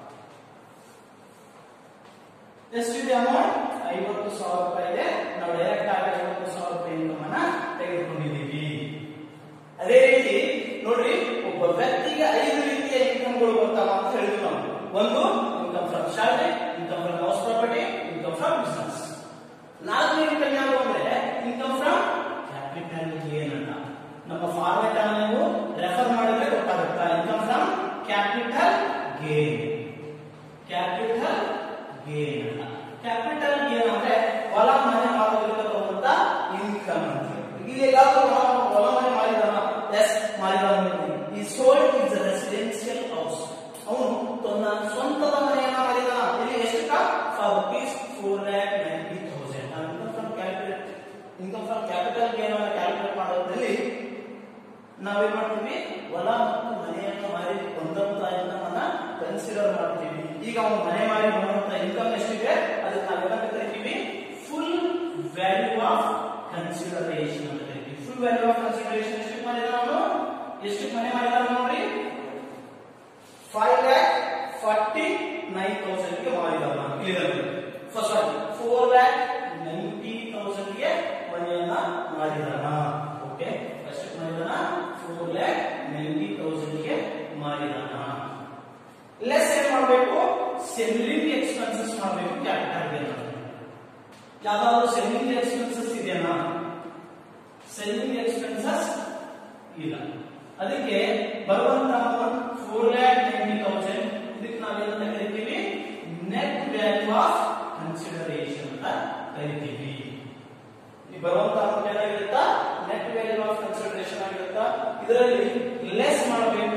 ಎಷ್ಟಿದೆ ಅಮೌಂಟ್? ಐವತ್ತು ಸಾವಿರ ರೂಪಾಯಿ ಇದೆ. ನಾವು ಡೈರೆಕ್ಟ್ ಆಗಿ ಐವತ್ತು ಸಾವಿರ ರೂಪಾಯಿ ಇನ್ಕಮ್ ಅನ್ನ ತೆಗೆದುಕೊಂಡಿದ್ದೀವಿ. ಅದೇ ರೀತಿ ನೋಡ್ರಿ, ಒಬ್ಬ ವ್ಯಕ್ತಿಗೆ ಐದು ರೀತಿಯ ಇನ್ಕಮ್ಗಳು ಬರ್ತಾವ ಅಂತ ಹೇಳಿದ್ವಿ ನಾವು. ಒಂದು income from salary, income from house property, income from business. ನಾಲ್ಕನೇ ಇನ್ಕಮ್ ಯಾವುದು ಅಂದ್ರೆ ಇನ್ಕಮ್ ಫ್ರಮ್ ಕ್ಯಾಪಿಟಲ್ ಗೇನ್ ಅಂತ. ನಮ್ಮ ಫಾರ್ಮೆಟ್ ಅನ್ನು ನೀವು ರೆಫರ್ ಮಾಡಿದ್ರೆ ಗೊತ್ತಾಗುತ್ತಾ. Income from capital gain. Capital gain ಅಂತ. ಕ್ಯಾಪಿಟಲ್ ಗೇನ್ ಅಂದ್ರೆ ಹೊಲ ಮನೆ ಮಾರೋದ್ರಿಂದ ಬರುವಂತ ಇನ್ಕಮ್ ಅಂತ. ಇಲ್ಲಿ ಎಲ್ಲಾದ್ರೂ ಹೊಲ ಮನೆ ಮಾರಿದಾನ? ಎಸ್, ಮಾರಿದಾನ. ಈ ಸೋಲ್ಡ್ ಇಸ್ ರೆಸಿಡೆನ್ಷಿಯಲ್ ಹೌಸ್. ಅವನು ತನ್ನ ಸ್ವಂತದ ಮನೆಯನ್ನ ಮಾರಿದಾನ. ಇಲ್ಲಿ ಎಷ್ಟು? For rupees four lakh ninety thousand. Income from capital income from capital gain ಅನ್ನು ಕ್ಯಾಲ್ಕುಲೇಟ್ ಮಾಡೋದ್ರಲ್ಲಿ ನಾವೇನ್ ಮಾಡ್ತೀವಿ? ಹೊಲ ಮತ್ತು ಮನೆಯನ್ನು ಮಾರಿ ಬಂದಂತ ಇನ್ಕಮ್ ಅನ್ನ ಕನ್ಸಿಡರ್ ಮಾಡ್ತೀವಿ. ಈಗ ಅವನು ಮನೆ ಮಾರಿ ಬಂದಂತ ಇನ್ಕಮ್ ಎಷ್ಟಿದೆ ಅದಕ್ಕೆ ನಾವೇನಂತ ಕರಿತೀವಿ? ಫುಲ್ ವ್ಯಾಲ್ಯೂ ಆಫ್ ಕನ್ಸಿಡರೇಷನ್ ಅಂತ ಕರಿತೀವಿ. ಫುಲ್ ವ್ಯಾಲ್ಯೂ ಆಫ್ ಕನ್ಸಿಡರೇಷನ್ ಎಷ್ಟು ಮಾಡಿದಾನ ಅವನು? ಎಷ್ಟು ಮನೆ ಮಾಡಿದಾನ ನೋಡಿ? Five lakh forty nine thousand ಗೆ ಮಾರಿದಾನ. Clear? First four lakh ninety thousand ಗೆ ಮನೆಯನ್ನ ಮಾರಿದಾನ. ಓಕೆ, ಫಸ್ಟ್ ಮಾಡಿದಾನ ಫೋರ್ ಲ್ಯಾಕ್ ನೈಂಟಿ ತೌಸಂಡ್ ಗೆ ಮಾರಿದಾನ. ಲೆಸ್ ಏನ್ ಮಾಡಬೇಕು? ಸೆಲ್ಲಿಂಗ್ ಎಕ್ಸ್ಪೆನ್ಸಸ್ ಮಾಡಬೇಕು. ಕ್ಯಾಪಿಟಲ್ ಗೇನ್ ಯಾವ್ದಾದ್ರು ಸೆಲ್ಲಿಂಗ್ ಎಕ್ಸ್ಪೆನ್ಸಸ್ ಇದೆಯಾ? ಸೆಲ್ಲಿಂಗ್ ಎಕ್ಸ್ಪೆನ್ಸಸ್ ಇಲ್ಲ. ಅದಕ್ಕೆ ಬರುವಂತ amount four lakh ninety thousand. ಇದಕ್ಕೆ ನಾವೇನಂತ ಕರಿತೀವಿ? ನೆಟ್ ವ್ಯಾಲ್ಯೂ ಆಫ್ ಕನ್ಸಿಡರೇಷನ್ ಅಂತ ಕರಿತೀವಿ. ಈ ಬರುವಂತ ಅಮೌಂಟ್ ಏನಾಗಿರುತ್ತಾ? ನೆಟ್ ವ್ಯಾಲ್ಯೂ ಆಫ್ ಕನ್ಸಿಡರೇಷನ್ ಆಗಿರುತ್ತಾ. ಇದರಲ್ಲಿ ಲೆಸ್ ಮಾಡಬೇಕು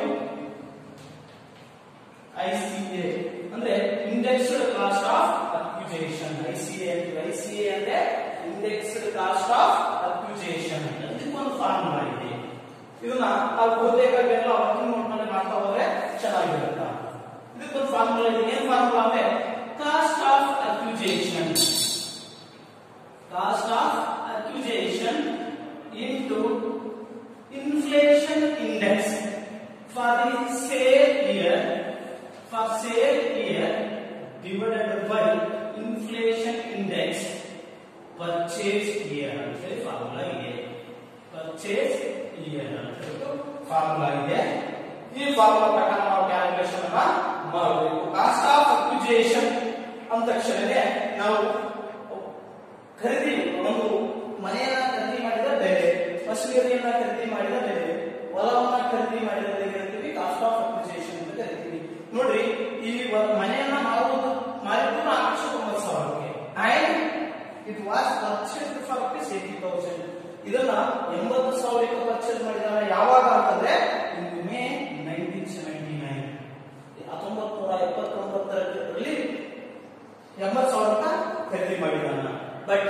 ಐ ಸಿ ಎ ಅಂದ್ರೆ indexed cost of acquisition. I C A I C A ಅಂದ್ರೆ ಇಂಡೆಕ್ಸ್ಡ್ ಕಾಸ್ಟ್ ಆಫ್ ಅಕ್ವಿಜಿಷನ್. ಇದಕ್ಕೊಂದು ಫಾರ್ಮುಲಾ ಇದೆ. ಇದನ್ನ ನಾವು ಬಹುತೇಕಗೆಲ್ಲ ವರ್ಕಿಂಗ್ ನೋಟ್ ನಲ್ಲಿ ಮಾಡ್ತಾ ಹೋದ್ರೆ ಚೆನ್ನಾಗಿರುತ್ತೆ. ಇದಕ್ಕೊಂದು ಫಾರ್ಮುಲಾ ಇದೆ. ಏನ್ ಫಾರ್ಮುಲಾ ಅಂದ್ರೆ cost of acquisition. Cost of acquisition into inflation index for the sale year for sale year divided by inflation index purchase year ಅಂತ ಹೇಳಿ ಫಾರ್ಮುಲಾ ಇದೆ. ಪರ್ಚೇಸ್ ಇಯರ್ ಅಂತ ಫಾರ್ಮುಲಾ ಇದೆ. ಈ ಫಾರ್ಮುಲಾ ಪ್ರಕಾರ ನಾವು ಕ್ಯಾಲ್ಕುಲೇಷನ್ ಅನ್ನ ಮಾಡಬೇಕು. ಕಾಸ್ಟ್ ಆಫ್ ಅಕ್ವಿಜಿಷನ್ ಅಂದ ತಕ್ಷಣವೇ ನಾವು ಖರೀದಿ ಒಂದು ಮನೆಯನ್ನ ಖರೀದಿ ಮಾಡಿದ ಬೆಲೆ, ಮಷಿನರಿಯನ್ನ ಖರೀದಿ ಮಾಡಿದ ಬೆಲೆ, ಹೊಲವನ್ನ ಖರೀದಿ ಮಾಡಿದ ಬೆಲೆ ಕರಿತೀವಿ ಕಾಸ್ಟ್ ಆಫ್ ಅಕ್ವಿಜಿಷನ್ ಅಂತ ಕರಿತೀವಿ. ನೋಡ್ರಿ, ಈ ಮನೆಯನ್ನ ಮಾರುವುದು ಮಾರಿದ್ದು ನಾಲ್ಕು ಲಕ್ಷ ತೊಂಬತ್ತು ಸಾವಿರಕ್ಕೆ and it was purchased for rupees eighty thousand. ಇದನ್ನ ಎಂಬತ್ತು ಸಾವಿರಕ್ಕೆ ಪರ್ಚೇಸ್ ಮಾಡಿದಾರೆ. ಯಾವಾಗ ಅಂತಂದ್ರೆ in May nineteen seventy nine ಹತ್ತೊಂಬತ್ತು ನೂರ ಎಪ್ಪತ್ತೊಂಬತ್ತರಲ್ಲಿ ಎಂಬತ್ತು ಸಾವಿರ ಖರೀದಿ ಮಾಡಿದಾನ. ಬಟ್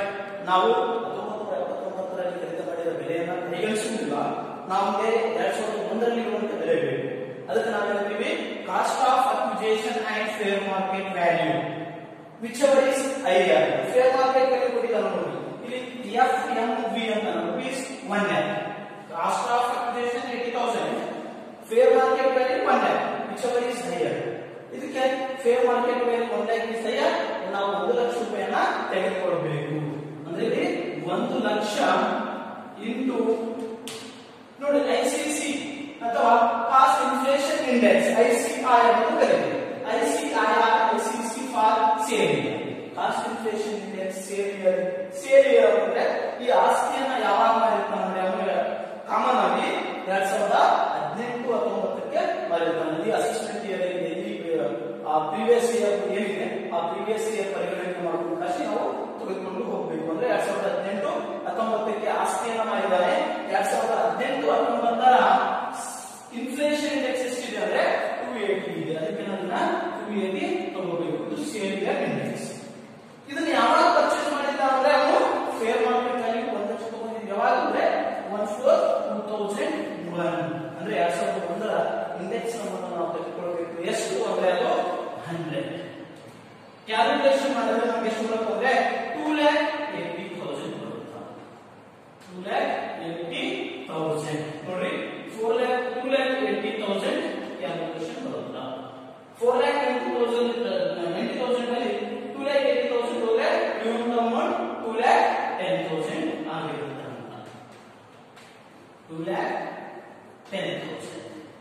ನಾವು ಹತ್ತೊಂಬತ್ತು ನೂರ ಎಪ್ಪತ್ತೊಂಬತ್ತರಲ್ಲಿ ಖರೀದಿ ಮಾಡಿದ ಬೆಲೆಯನ್ನ ಪರಿಗಣಿಸುವುದಿಲ್ಲ. ನಮಗೆ ಎರಡ್ ಸಾವಿರದ ಒಂದರಲ್ಲಿ ಇರುವಂತ ಬೆಲೆ ಬೇಕು. ಅದಕ್ಕೆ ನಾವು ಹೇಳ್ತೀವಿ cost of acquisition and fair market value whichever is higher. Fair market value ಕೊಟ್ಟಿದ್ದಾರೆ ನೋಡಿ, ಇಲ್ಲಿ ಎಫ್ ಎಂ ವಿ ಅಂತ rupees one lakh, cost of acquisition eighty thousand, fair market value one lakh, whichever is higher. ಇದಕ್ಕೆ fair market value one lakh is higher, ನಾವು ಒಂದು ಲಕ್ಷ ರೂಪಾಯಿಯನ್ನ ತೆಗೆದುಕೊಳ್ಬೇಕು. ಅಂದ್ರೆ ಇಲ್ಲಿ ಒಂದು ಲಕ್ಷ ಇಂಟು ನೋಡಿ ಐಸಿಸಿ ಅಥವಾ ಕಾಸ್ಟ್ ಇನ್ಫ್ಲೇಷನ್ ಇಂಡೆಕ್ಸ್ ಐಸಿಐ ಅಂತ ಕರೀತೀವಿ. ಐಸಿಐ ICC for sale year, cost inflation index sale year. Sale year ಅಂದ್ರೆ ಈ ಆಸ್ತಿಯನ್ನ ಯಾವಾಗ ಮಾಡಿರ್ತಾನೆ ಅಂದ್ರೆ ಕಾಮನ್ ಆಗಿ ಎರಡ್ ಸಾವಿರದ ಹದಿನೆಂಟು ಹತ್ತೊಂಬತ್ತಕ್ಕೆ ಮಾಡಿರ್ತಾನೆ. ಈ ಅಸೆಸ್ಮೆಂಟ್ ಇಯರ್ ಆ ಪ್ರೀವಿಯಸ್ ಇಯರ್ ಏನಿದೆ ಆ ಪ್ರೀವಿಯಸ್ ಇಯರ್ ಪರಿಗಣನೆ ಮಾಡಿಕೊಂಡು ಅಷ್ಟೇ ನಾವು ತೆಗೆದುಕೊಂಡು ಹೋಗ್ಬೇಕು. ಅಂದ್ರೆ ಎರಡ್ ಸಾವಿರದ ಹದಿನೆಂಟು ಹತ್ತೊಂಬತ್ತಕ್ಕೆ ಆಸ್ತಿಯನ್ನ ಮಾಡಿದ್ದಾರೆ. ಎರಡ್ ಸಾವಿರದ ಹದಿನೆಂಟು ಹತ್ತೊಂಬತ್ತರ ಇನ್ಫ್ಲೇಷನ್ ಇಂಡೆಕ್ಸ್ ಎಷ್ಟಿದೆ ಅಂದ್ರೆ ಟೂ ಏಟಿ ಇದೆ. ಅದಕ್ಕೆ ನಾವು ಟೂ ಏಟಿ ತಗೋಬೇಕು. ಇದು ಸೇವಿಯರ್ ಇಂಡೆಕ್ಸ್. ಇದನ್ನ ಯಾವಾಗ ಪರ್ಚೇಸ್ ಮಾಡಿದ್ದ ಅಂದ್ರೆ ಅವನು ಫೇರ್ ಮಾರ್ಕೆಟ್ ವ್ಯಾಲ್ಯೂ ಒಂದು ಲಕ್ಷ ತಗೊಂಡಿದ್ದು ಯಾವಾಗ ಅಂದ್ರೆ one four two thousand one ಅಂದ್ರೆ ಎರಡ್ ಸಾವಿರದ ಒಂದರ ಇಂಡೆಕ್ಸ್ ನಮ್ಮನ್ನು ನಾವು ತೆಗೆದುಕೊಳ್ಬೇಕು. ಎಷ್ಟು ಅಂದ್ರೆ ಅದು ಹಂಡ್ರೆಡ್. ಕ್ಯಾಲ್ಕುಲೇಷನ್ ಮಾಡಿದ್ರೆ ನಮ್ಗೆ ಎಷ್ಟು ಬರುತ್ತೆ ಅಂದ್ರೆ ಟೂ ಲ್ಯಾಕ್ ಏಟಿ ತೌಸಂಡ್ ಬರುತ್ತೆ. ಟೂ ಲ್ಯಾಕ್ ಏಟಿ ತೌಸಂಡ್ ನೋಡ್ರಿ, four lakh two lakh eighty thousand calculation ಬರುತ್ತೆ. Four lakh eighty thousand ninety thousand ಅಲ್ಲಿ ಟೂ ಲ್ಯಾಕ್ ಏಟಿ ತೌಸಂಡ್ ಹೋದ್ರೆ ನ್ಯೂನತಮ amount two lakh ten thousand ಆಗಿರುತ್ತೆ ಅಂತ. Two lakh ten thousand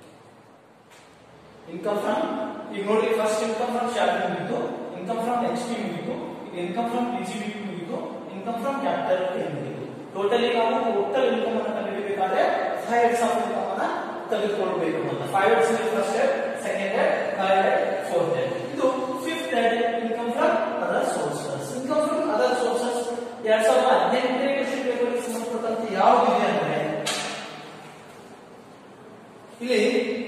income from, ಈಗ ನೋಡಿ ಫಸ್ಟ್ ಇನ್ಕಮ್ ಫ್ರಮ್ ಶಾಪಿಂಗ್ ಮುಗಿತು, ಇನ್ಕಮ್ ಫ್ರಮ್ ಎಕ್ಸ್ಪಿ ಮುಗಿತು, ಈಗ ಇನ್ಕಮ್ ಫ್ರಮ್ ಪಿಜಿಬಿ ಮುಗಿತು, ಇನ್ಕಮ್ ಫ್ರಮ್ ಕ್ಯಾಪಿಟಲ್ ಮುಗಿತು. ಟೋಟಲಿ ನಾವು ಟೋಟಲ್ ಇನ್ಕಮ್ ಅನ್ನು ಕಂಡುಹಿಡಿಯಬೇಕಾದ್ರೆ ಫೈವ್ ಹೆಡ್ಸ್ ಆಫ್ ಇನ್ಕಮ್ ಅನ್ನ ತೆಗೆದುಕೊಳ್ಳಬೇಕು ಅಂತ. Five heads first head, second head, third head, fourth head. ಇದು fifth head income from other sources. Income from other sources ಎರಡ್ ಸಾವಿರದ ಹದಿನೆಂಟನೇ ಕ್ವೆಶ್ಚನ್ ಪೇಪರ್ಗೆ ಸಂಬಂಧಪಟ್ಟಂತೆ ಯಾವುದಿದೆ ಅಂದ್ರೆ ಇಲ್ಲಿ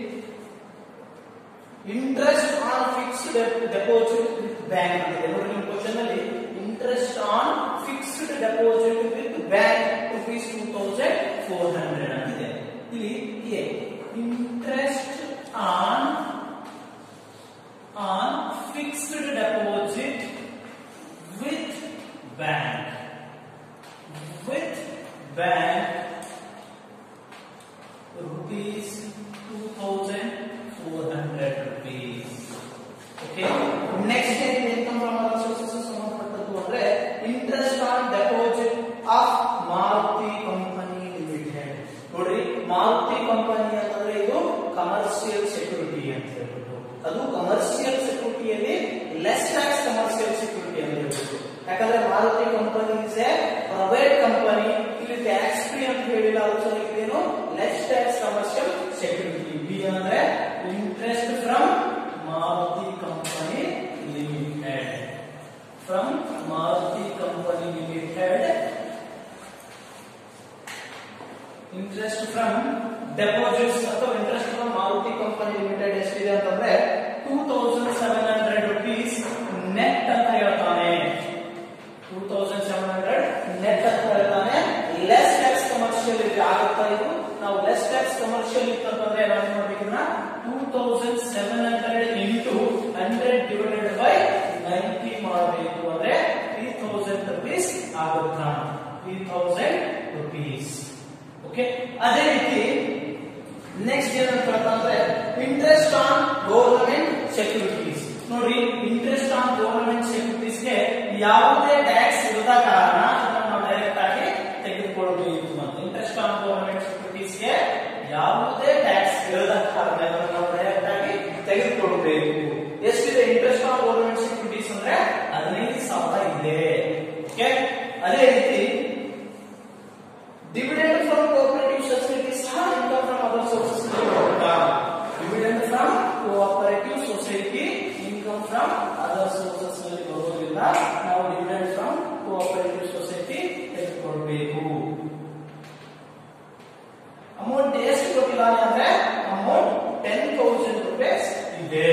interest on fixed deposit with bank ಅಂತ ಇದೆ ನೋಡಿ. ನಿಮ್ಮ ಕ್ವೆಶ್ಚನ್ ಅಲ್ಲಿ interest on fixed deposit with bank rupees two thousand four hundred ಅಂತಿದೆ. ಇಲ್ಲಿ A interest on on fixed deposit with bank with bank rupees two thousand four hundred rupees. Okay. Next is income from other sources ಸಂಬಂಧಪಟ್ಟದ್ದು ಅಂದ್ರೆ interest on deposit of Maruti company limited. ನೋಡ್ರಿ, ಮಾರುತಿ ಕಂಪನಿ ಅಂತಂದ್ರೆ ಇದು ಕಮರ್ಷಿಯಲ್ ಸೆಕ್ಯೂರಿಟಿ ಅಂತ ಹೇಳ್ಬಿಟ್ಟು, ಅದು ಕಮರ್ಷಿಯಲ್ ಸೆಕ್ಯೂರಿಟಿಯಲ್ಲಿ ಲೆಸ್ ಟ್ಯಾಕ್ಸ್ ಕಮರ್ಷಿಯಲ್ ಸೆಕ್ಯೂರಿಟಿ ಅಂತ ಹೇಳ್ಬಿಟ್ಟು. ಯಾಕಂದ್ರೆ Maruti company is a private company, ಇಲ್ಲಿ ಟ್ಯಾಕ್ಸ್ ಫ್ರೀ ಅಂತ ಹೇಳಿಲ್ಲ, ಅದು ಏನು less tax commercial security. B ಅಂದ್ರೆ interest from Maruti Company Limited. From Maruti Company Limited. Interest from deposits ಅಥವಾ interest from Maruti Company Limited ಎಷ್ಟಿದೆ ಅಂತಂದ್ರೆ two thousand seven hundred rupees net ಅಂತ ಹೇಳ್ತಾನೆ. Two thousand seven hundred net ಅಂತ ಹೇಳ್ತಾನೆ. ಲೆಸ್ ಟ್ಯಾಕ್ಸ್ ಕಮರ್ಷಿಯಲ್ ಇದೆ ಆಗುತ್ತಾ ಇದು. ನಾವು ಲೆಸ್ ಟ್ಯಾಕ್ಸ್ ಕಮರ್ಷಿಯಲ್ ಇತ್ತಂತಂದ್ರೆ ನಾವು ಏನ್ ಮಾಡ್ಬೇಕನ್ನ two thousand seven hundred into hundred divided by ninety ಮಾಡಬೇಕು. ಅಂದ್ರೆ ತ್ರೀ ತೌಸಂಡ್ ರುಪೀಸ್ ಆಗುತ್ತಾ, ತ್ರೀ ತೌಸಂಡ್ ರುಪೀಸ್. ಓಕೆ, ಅದೇ ರೀತಿ ನೆಕ್ಸ್ಟ್ ಏನಂತ ಹೇಳ್ತಾರೆ ಇಂಟ್ರೆಸ್ಟ್ ಆನ್ ಗವರ್ನಮೆಂಟ್ ಸೆಕ್ಯೂರಿಟೀಸ್. ನೋಡಿ, ಇಂಟ್ರೆಸ್ಟ್ ಆನ್ ಗವರ್ನಮೆಂಟ್ ಸೆಕ್ಯೂರಿಟೀಸ್ಗೆ ಯಾವುದೇ ಟ್ಯಾಕ್ಸ್ ಇರದ ಕಾರಣ ನಾವು ಡೈರೆಕ್ಟ್ ಆಗಿ ತೆಗೆದುಕೊಳ್ಳಬೇಕು ಅಂತ. ಇಂಟ್ರೆಸ್ಟ್ ಆನ್ ಗವರ್ನಮೆಂಟ್ ಸೆಕ್ಯೂರಿಟೀಸ್ಗೆ ಯಾವುದೇ ಟ್ಯಾಕ್ಸ್ ಇರದ ಕಾರಣ ನಾವು ಡೈರೆಕ್ಟ್ ಆಗಿ ತೆಗೆದುಕೊಳ್ಳಬೇಕು. ಎಷ್ಟಿದೆ ಇಂಟ್ರೆಸ್ಟ್ ಆನ್ ಗವರ್ನಮೆಂಟ್ ಸೆಕ್ಯೂರಿಟೀಸ್ ಅಂದ್ರೆ ಹದಿನೈದು ಸಾವಿರ ಇದೆ. ಓಕೆ, ಅದೇ ರೀತಿ ಡಿವಿಡೆಂಡ್ ಫ್ರಮ್ ಕೋಆಪರೇಟಿವ್ ಸೊಸೈಟೀಸ್ ಸಹ ಇನ್ಕಮ್ ಫ್ರಮ್ ಅದರ್ ಸೋರ್ಸಸ್ ಬರುತ್ತಾ. Dividend from cooperative society income from other sources ನಲ್ಲಿ ಬರೋದ್ರಿಂದ ನಾವು ಡಿವಿಡೆಂಡ್ ಫ್ರಮ್ ಕೋಆಪರೇಟಿವ್ ಸೊಸೈಟಿ ತೆಗೆದುಕೊಳ್ಳಬೇಕು. ಅಮೌಂಟ್ ಎಷ್ಟು ಕೊಟ್ಟಿದ್ದಾರೆ ಅಂದ್ರೆ ಅಮೌಂಟ್ ಟೆನ್ ತೌಸಂಡ್ ರುಪೀಸ್ ಇದೆ.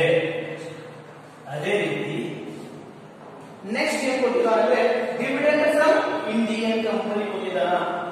ಅದೇ ರೀತಿ ನೆಕ್ಸ್ಟ್ ಏನ್ ಕೊಟ್ಟಿದ್ದಾರೆ ಅಂದ್ರೆ dividend from India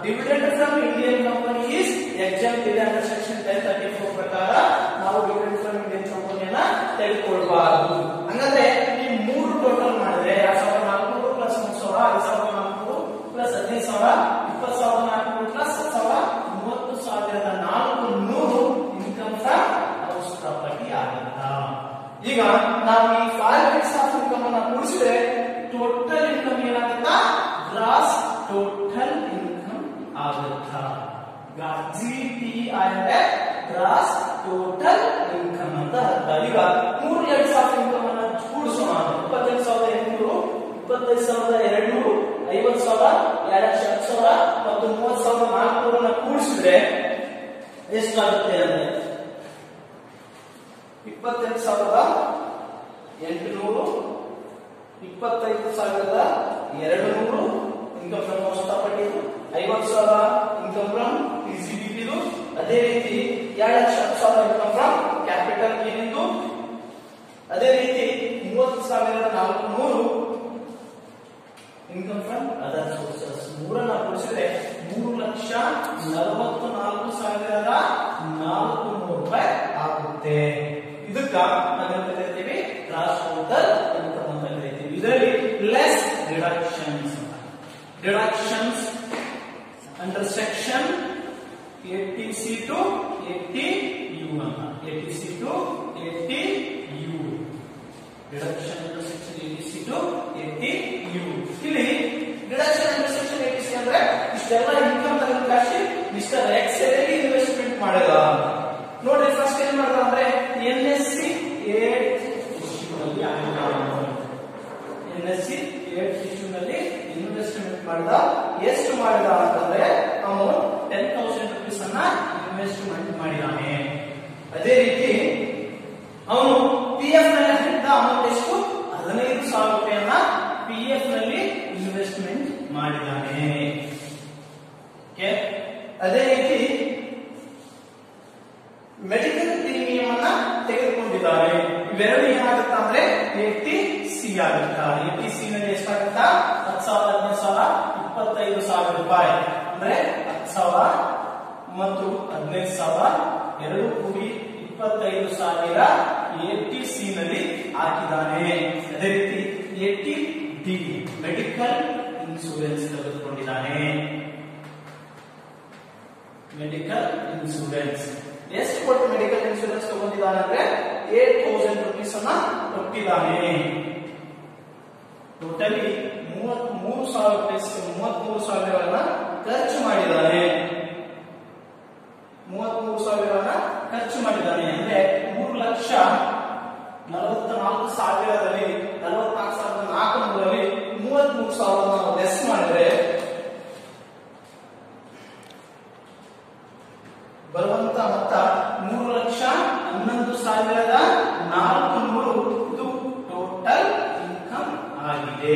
dividend from Indian company is exempt ಇದೆ under section ten thirty four ಪ್ರಕಾರ ನಾವು ಡಿವಿಡೆಂಡ್ ಫ್ರಮ್ ಇಂಡಿಯನ್ ಕಂಪನಿಯನ್ನ ತೆಗೆದುಕೊಳ್ಳಬಾರದು. ಹಂಗಂದ್ರೆ ಈ ಮೂರು ಟೋಟಲ್ ಮಾಡಿದ್ರೆ ಎರಡ್ ಸಾವಿರದ ನಾಲ್ಕುನೂರು ಪ್ಲಸ್ ಮೂರ್ ಸಾವಿರ ಐದು ಸಾವಿರದ ನಾಲ್ಕುನೂರು ಪ್ಲಸ್ ಹದಿನೈದು ಸಾವಿರ ಇಪ್ಪತ್ತು ಸಾವಿರದ ನಾಲ್ಕುನೂರು ಪ್ಲಸ್ ಹತ್ತು ಸಾವಿರ ಮೂವತ್ತು ಸಾವಿರದ ನಾಲ್ಕು ನೂರು ಇನ್ಕಮ್ ಫ್ರಮ್ ಹೌಸ್ ಪ್ರಾಪರ್ಟಿ ಆಗುತ್ತಾ. ಈಗ ನಾವು ಈ ಫೈವ್ ಟೈಪ್ಸ್ ಆಫ್ ಇನ್ಕಮ್ ಅನ್ನ ಕೂಡಿಸಿದ್ರೆ ಟೋಟಲ್ ಇನ್ಕಮ್ ಏನಾಗುತ್ತಾ ಗ್ರಾಸ್ ಟೋಟಲ್ ಇನ್ಕಮ್ ಆಗುತ್ತಾ. ಜಿ ಟಿ ಐ ಅಂದ್ರೆ ಗ್ರಾಸ್ ಟೋಟಲ್ ಇನ್ಕಮ್ ಅಂತ ಅರ್ಥ. ಈಗ ಮೂರು ಟೈಪ್ಸ್ ಆಫ್ ಇನ್ಕಮ್ ಅನ್ನ ಕೂಡಿಸೋಣ. ಇಪ್ಪತ್ತೈದು ಸಾವಿರದ ಎಂಟುನೂರು ಇಪ್ಪತ್ತೈದು ಸಾವಿರದ ಎರಡು ನೂರು ಐವತ್ತು ಸಾವಿರ ಎರಡು ಲಕ್ಷ ಹತ್ತು ಸಾವಿರ ಮತ್ತು ಮೂವತ್ತು ಸಾವಿರದ ನಾಲ್ಕುನೂರನ್ನ ಕೂಡಿಸಿದ್ರೆ ಎಷ್ಟಾಗುತ್ತೆ ಅಂದ್ರೆ ಇಪ್ಪತ್ತೈದು ಸಾವಿರದ ಎಂಟುನೂರು ಇಪ್ಪತ್ತೈದು ಸಾವಿರದ ಎರಡು ನೂರು ಇನ್ಕಮ್ ಫ್ರಮ್ ಹೌಸ್ ಪ್ರಾಪರ್ಟಿ, ಐವತ್ತು ಸಾವಿರ ಇನ್ಕಮ್ ಫ್ರಮ್ ಪಿಸಿಬಿದು, ಅದೇ ರೀತಿ ಎರಡು ಲಕ್ಷ ಹತ್ತು ಸಾವಿರ ಇನ್ಕಮ್ ಫ್ರಮ್ ಕ್ಯಾಪಿಟಲ್ ಗೇನಿಂದು, ಅದೇ ರೀತಿ ಮೂವತ್ತು ಸಾವಿರದ ನಾಲ್ಕುನೂರು ಇನ್ಕಮ್ ಫ್ರಮ್ ಅದರ್ ಸೋರ್ಸಸ್. ಮೂರನ್ನ ಕೂಡಿಸಿದ್ರೆ ಮೂರು ಲಕ್ಷ ನಲವತ್ತು ನಾಲ್ಕು ಸಾವಿರದ ನಾಲ್ಕು ನೂರು ರೂಪಾಯಿ ಆಗುತ್ತೆ. ಇದಕ್ಕ ನಾವೇನು ಕರೀತೀವಿ ಗ್ರಾಸ್ ಟೋಟಲ್ ಇನ್ಕಮ್ ಅಂತ ಕರೀತೀವಿ. ಇದರಲ್ಲಿ less deductions deductions under section eighty C to eighty U ಅಂತ eighty C to eighty U deduction under section eighty C to eighty U. ಇಲ್ಲಿ deduction under section eighty C ಅಂದ್ರೆ ಇಷ್ಟೆಲ್ಲ ಇನ್ಕಮ್ ತೆಗೆದುಕಾಶಿ ಮಿಸ್ಟರ್ ಎಕ್ಸ್ ಎಲ್ಲಿ ಇನ್ವೆಸ್ಟ್ಮೆಂಟ್ ಮಾಡಿದ ನೋಡ್ರಿ. ಫಸ್ಟ್ ಏನ್ ಮಾಡಿದ ಅಂದ್ರೆ N S C eight issue ನಲ್ಲಿ N S C eight issue ನಲ್ಲಿ ಇನ್ವೆಸ್ಟ್ಮೆಂಟ್ ಮಾಡಿದ. ಎಷ್ಟು ಮಾಡಿದ ಅಂತಂದ್ರೆ ಅವನು ಟೆನ್ ತೌಸಂಡ್ ರುಪೀಸ್ ಅನ್ನ ಇನ್ವೆಸ್ಟ್ಮೆಂಟ್ ಮಾಡಿದಾನೆ. ಅದೇ ರೀತಿ ಅವನು ಪಿ ಎಫ್ ನಲ್ಲಿ ಹಾಕಿದ್ದ ಅಮೌಂಟ್ ಎಷ್ಟು ಹದಿನೈದು ಸಾವಿರ ರೂಪಾಯಿಯನ್ನ ಪಿ ಎಫ್ ನಲ್ಲಿ ಇನ್ವೆಸ್ಟ್ಮೆಂಟ್ ಮಾಡಿದಾನೆ. ಅದೇ ರೀತಿ ಮೆಡಿಕಲ್ ಪ್ರೀಮಿಯಂ ಅನ್ನ ತೆಗೆದುಕೊಂಡಿದ್ದಾರೆ. ಇವೆರಡು ಏನಾಗುತ್ತಾ ಅಂದ್ರೆ ಏಟಿ ಸಿ ಆಗುತ್ತಾ. ಏಟಿ ಸಿ ನಲ್ಲಿ ಎಷ್ಟಾಗುತ್ತಾ ಹತ್ತು ಸಾವಿರ ಹದಿನೈದು ಸಾವಿರ ಇಪ್ಪತ್ತೈದು ಸಾವಿರ ರೂಪಾಯಿ ಅಂದ್ರೆ ಹತ್ತು ಸಾವಿರ ಮತ್ತು ಹದಿನೈದು ಸಾವಿರ ಎರಡು ಕೂಡಿ ಇಪ್ಪತ್ತೈದು ಸಾವಿರ ಏಟಿ ಸಿ ನಲ್ಲಿ ಹಾಕಿದ್ದಾನೆ. ಅದೇ ರೀತಿ ಏಟಿ ಡಿ ಮೆಡಿಕಲ್ ಇನ್ಸೂರೆನ್ಸ್ ತೆಗೆದುಕೊಂಡಿದ್ದಾನೆ. ಮೆಡಿಕಲ್ ಇನ್ಸೂರೆನ್ಸ್ ಎಷ್ಟು ಕೊಟ್ಟು ಮೆಡಿಕಲ್ ಇನ್ಸೂರೆನ್ಸ್ ತಗೊಂಡಿದ್ದಾನೆ ಅಂದ್ರೆ ಏಟ್ ತೌಸಂಡ್ ರುಪೀಸ್ ಅನ್ನ ಕೊಟ್ಟಿದ್ದಾನೆ. ಟೋಟಲಿ ಮೂವತ್ ಮೂರು ಸಾವಿರ ರೂಪಾಯಿ ಮೂವತ್ ಮೂರು ಸಾವಿರಗಳನ್ನ ಖರ್ಚು ಮಾಡಿದ್ದಾನೆ. ಮೂವತ್ ಮೂರು ಸಾವಿರಗಳನ್ನ ಖರ್ಚು ಮಾಡಿದ್ದಾನೆ ಅಂದ್ರೆ ಮೂರು ಲಕ್ಷ ನಲವತ್ತ ನಾಲ್ಕು ಸಾವಿರದಲ್ಲಿ ನಲವತ್ನಾಲ್ಕು ಸಾವಿರದ ನಾಲ್ಕು ನೂರಲ್ಲಿ ಮೂವತ್ ಮೂರು ಸಾವಿರ ನಾವು ಲೆಸ್ ಮಾಡಿದ್ರೆ ಬರುವಂತ ಮೊತ್ತ ಮೂರು ಲಕ್ಷ ಹನ್ನೊಂದು ಸಾವಿರದ ನಾಲ್ಕು ನೂರು. ಇದು ಟೋಟಲ್ ಇನ್ಕಮ್ ಆಗಿದೆ.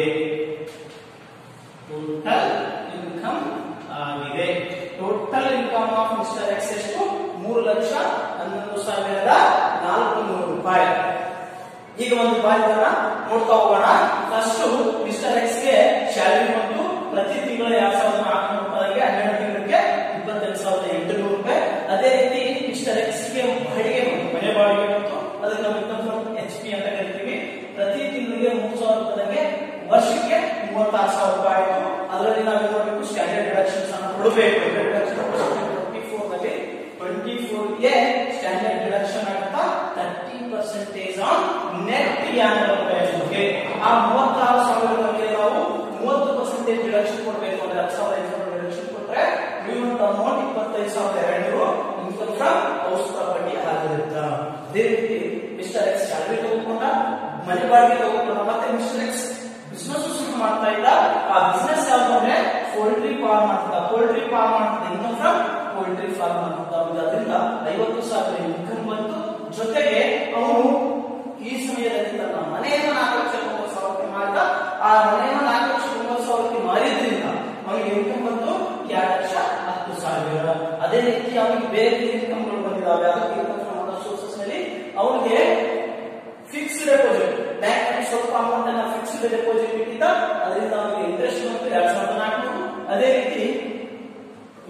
ಟೋಟಲ್ ಇನ್ಕಮ್ ಆಗಿದೆ. Total income of mister X ಎಷ್ಟು ಮೂರು ಲಕ್ಷ ಹನ್ನೊಂದು ಸಾವಿರದ ನಾಲ್ಕು ನೂರು ರೂಪಾಯಿ. ಈಗ ಒಂದು ಬಾರಿಯನ್ನ ನೋಡ್ತಾ ಹೋಗೋಣ. ಫಸ್ಟ್ ಮಿಸ್ಟರ್ ಎಕ್ಸ್ ಗೆ ಸ್ಯಾಲರಿ ಬಂತು ಪ್ರತಿ ತಿಂಗಳು ಎರಡ್ ಸಾವಿರದ ನಾಲ್ಕುನೂರು ರೂಪಾಯಿಗೆ ಹನ್ನೆರಡು ತಿಂಗಳಿಗೆ ಇಪ್ಪತ್ತೆರಡು ಸಾವಿರದ ಎಂಟುನೂರು ರೂಪಾಯಿ. ಅದೇ ರೀತಿ ಮಿಸ್ಟರ್ ಎಕ್ಸ್ ಗೆ ಬಾಡಿಗೆ ಬಂತು ಮನೆ ಬಾಡಿಗೆ ಬಂತು ಅದಕ್ಕೆ ನಾವು ಇನ್ಕಮ್ ಫ್ರಮ್ ಎಚ್ ಪಿ ಅಂತ ಕರಿತೀವಿ. ಪ್ರತಿ ತಿಂಗಳಿಗೆ ಮೂರು ಸಾವಿರ ರೂಪಾಯಿಗೆ ವರ್ಷಕ್ಕೆ ಮೂವತ್ತಾರು ಸಾವಿರ ರೂಪಾಯಿ ಆಯಿತು. ಅದರಲ್ಲಿ ನಾವು ಏನ್ ಮಾಡಬೇಕು ಸ್ಟ್ಯಾಂಡರ್ಡ್ ಡಿಡಕ್ಷನ್ಸ್ ಅನ್ನು ಕೊಡಬೇಕು. ಟ್ವೆಂಟಿ ಫೋರ್ ನಲ್ಲಿ ಟ್ವೆಂಟಿ ಫೋರ್ ಗೆ ಸ್ಟ್ಯಾಂಡರ್ಡ್ ಡಿಡಕ್ಷನ್ ಆಗುತ್ತಾ thirty percentage on net annual ವ್ಯಾಲ್ಯೂಗೆ. ಆ ಮೂವತ್ತಾರು ಸಾವಿರದಲ್ಲಿ ನಾವು ಮೂವತ್ತು ಪರ್ಸೆಂಟೇಜ್ ಡಿಡಕ್ಷನ್ ಕೊಡಬೇಕು ಅಂದ್ರೆ ಹತ್ತು ಸಾವಿರ ಐನೂರು ಡಿಡಕ್ಷನ್ ಕೊಟ್ರೆ ಉಳಿಯುವಂತ ಅಮೌಂಟ್ ಇಪ್ಪತ್ತೈದು ಸಾವಿರದ ಎರಡು ಇನ್ಕಮ್ ಫ್ರಮ್ ಹೌಸ್ ಪ್ರಾಪರ್ಟಿ ಆಗಿರುತ್ತೆ. ಅದೇ ರೀತಿ ಮಿಸ್ಟರ್ ಎಕ್ಸ್ ಸ್ಯಾಲರಿ ತಗೊಂಡ ಮನೆ ಬಾಡಿಗೆ ತಗೊಂಡ ಮತ್ತೆ ಮಿಸ್ಟರ್ ಎಕ್ಸ್ ಬಿಸ್ನೆಸ್ ಶುರು ಮಾಡ್ತಾ ಇದ್ದ. ಆ ಬಿಸ್ನೆಸ್ ಯಾವ್ದು ಅಂದ್ರೆ ಪೋಲ್ಟ್ರಿ ಫಾರ್ಮ್ ಮಾಡ್ತಿದ್ದ. ಪೋಲ್ಟ್ರಿ ಫಾರ್ಮ್ ಮಾಡ್ತಿದ್ದ ಇನ್ಕಮ್ ಫ್ರಮ್ ಪೋಲ್ಟ್ರಿ ಫಾರ್ಮ್ ಮಾಡ್ತಾ ಅದರಿಂದ ಐವತ್ತು ಸಾವಿರ ಇನ್ಕಮ್ ಬಂತು. ಜೊತೆಗೆ ಅವನು ಈ ಸಮಯದಲ್ಲಿ ತನ್ನ ಮನೆಯನ್ನು ನಾಲ್ಕು ಲಕ್ಷ ಒಂಬತ್ತು ಸಾವಿರಕ್ಕೆ ಮಾರಿದ. ಆ ಮನೆಯನ್ನು ನಾಲ್ಕು ಲಕ್ಷ ಒಂಬತ್ತು ಸಾವಿರಕ್ಕೆ ಮಾರಿದ್ರಿಂದ ಅವನಿಗೆ ಇನ್ಕಮ್ ಬಂತು ಎರಡು ಲಕ್ಷ ಹತ್ತು ಸಾವಿರ. ಅದೇ ರೀತಿ ಅವನಿಗೆ ಬೇರೆ ಇನ್ಕಮ್ಗಳು ಬಂದಿದ್ದಾವೆ. ಅದಕ್ಕೆ ಇನ್ಕಮ್ ಫ್ರಮ್ ಅದರ್ ಸೋರ್ಸಸ್ ನಲ್ಲಿ ಅವನಿಗೆ ಫಿಕ್ಸ್ಡ್ ಡೆಪಾಸಿಟ್ ಬ್ಯಾಂಕ್ ನಲ್ಲಿ ಸ್ವಲ್ಪ ಅಮೌಂಟ್ ಅನ್ನ ಫಿಕ್ಸ್ಡ್ ಡೆಪಾಸಿಟ್ ಇಟ್ಟಿದ್ದ. ಅದರಿಂದ ಅವನಿಗೆ ಇಂಟ್ರೆಸ್ಟ್ ಬಂತು ಎರಡ್ ಸಾವಿರದ ನಾಲ್ಕುನೂರು. ಅದೇ ರೀತಿ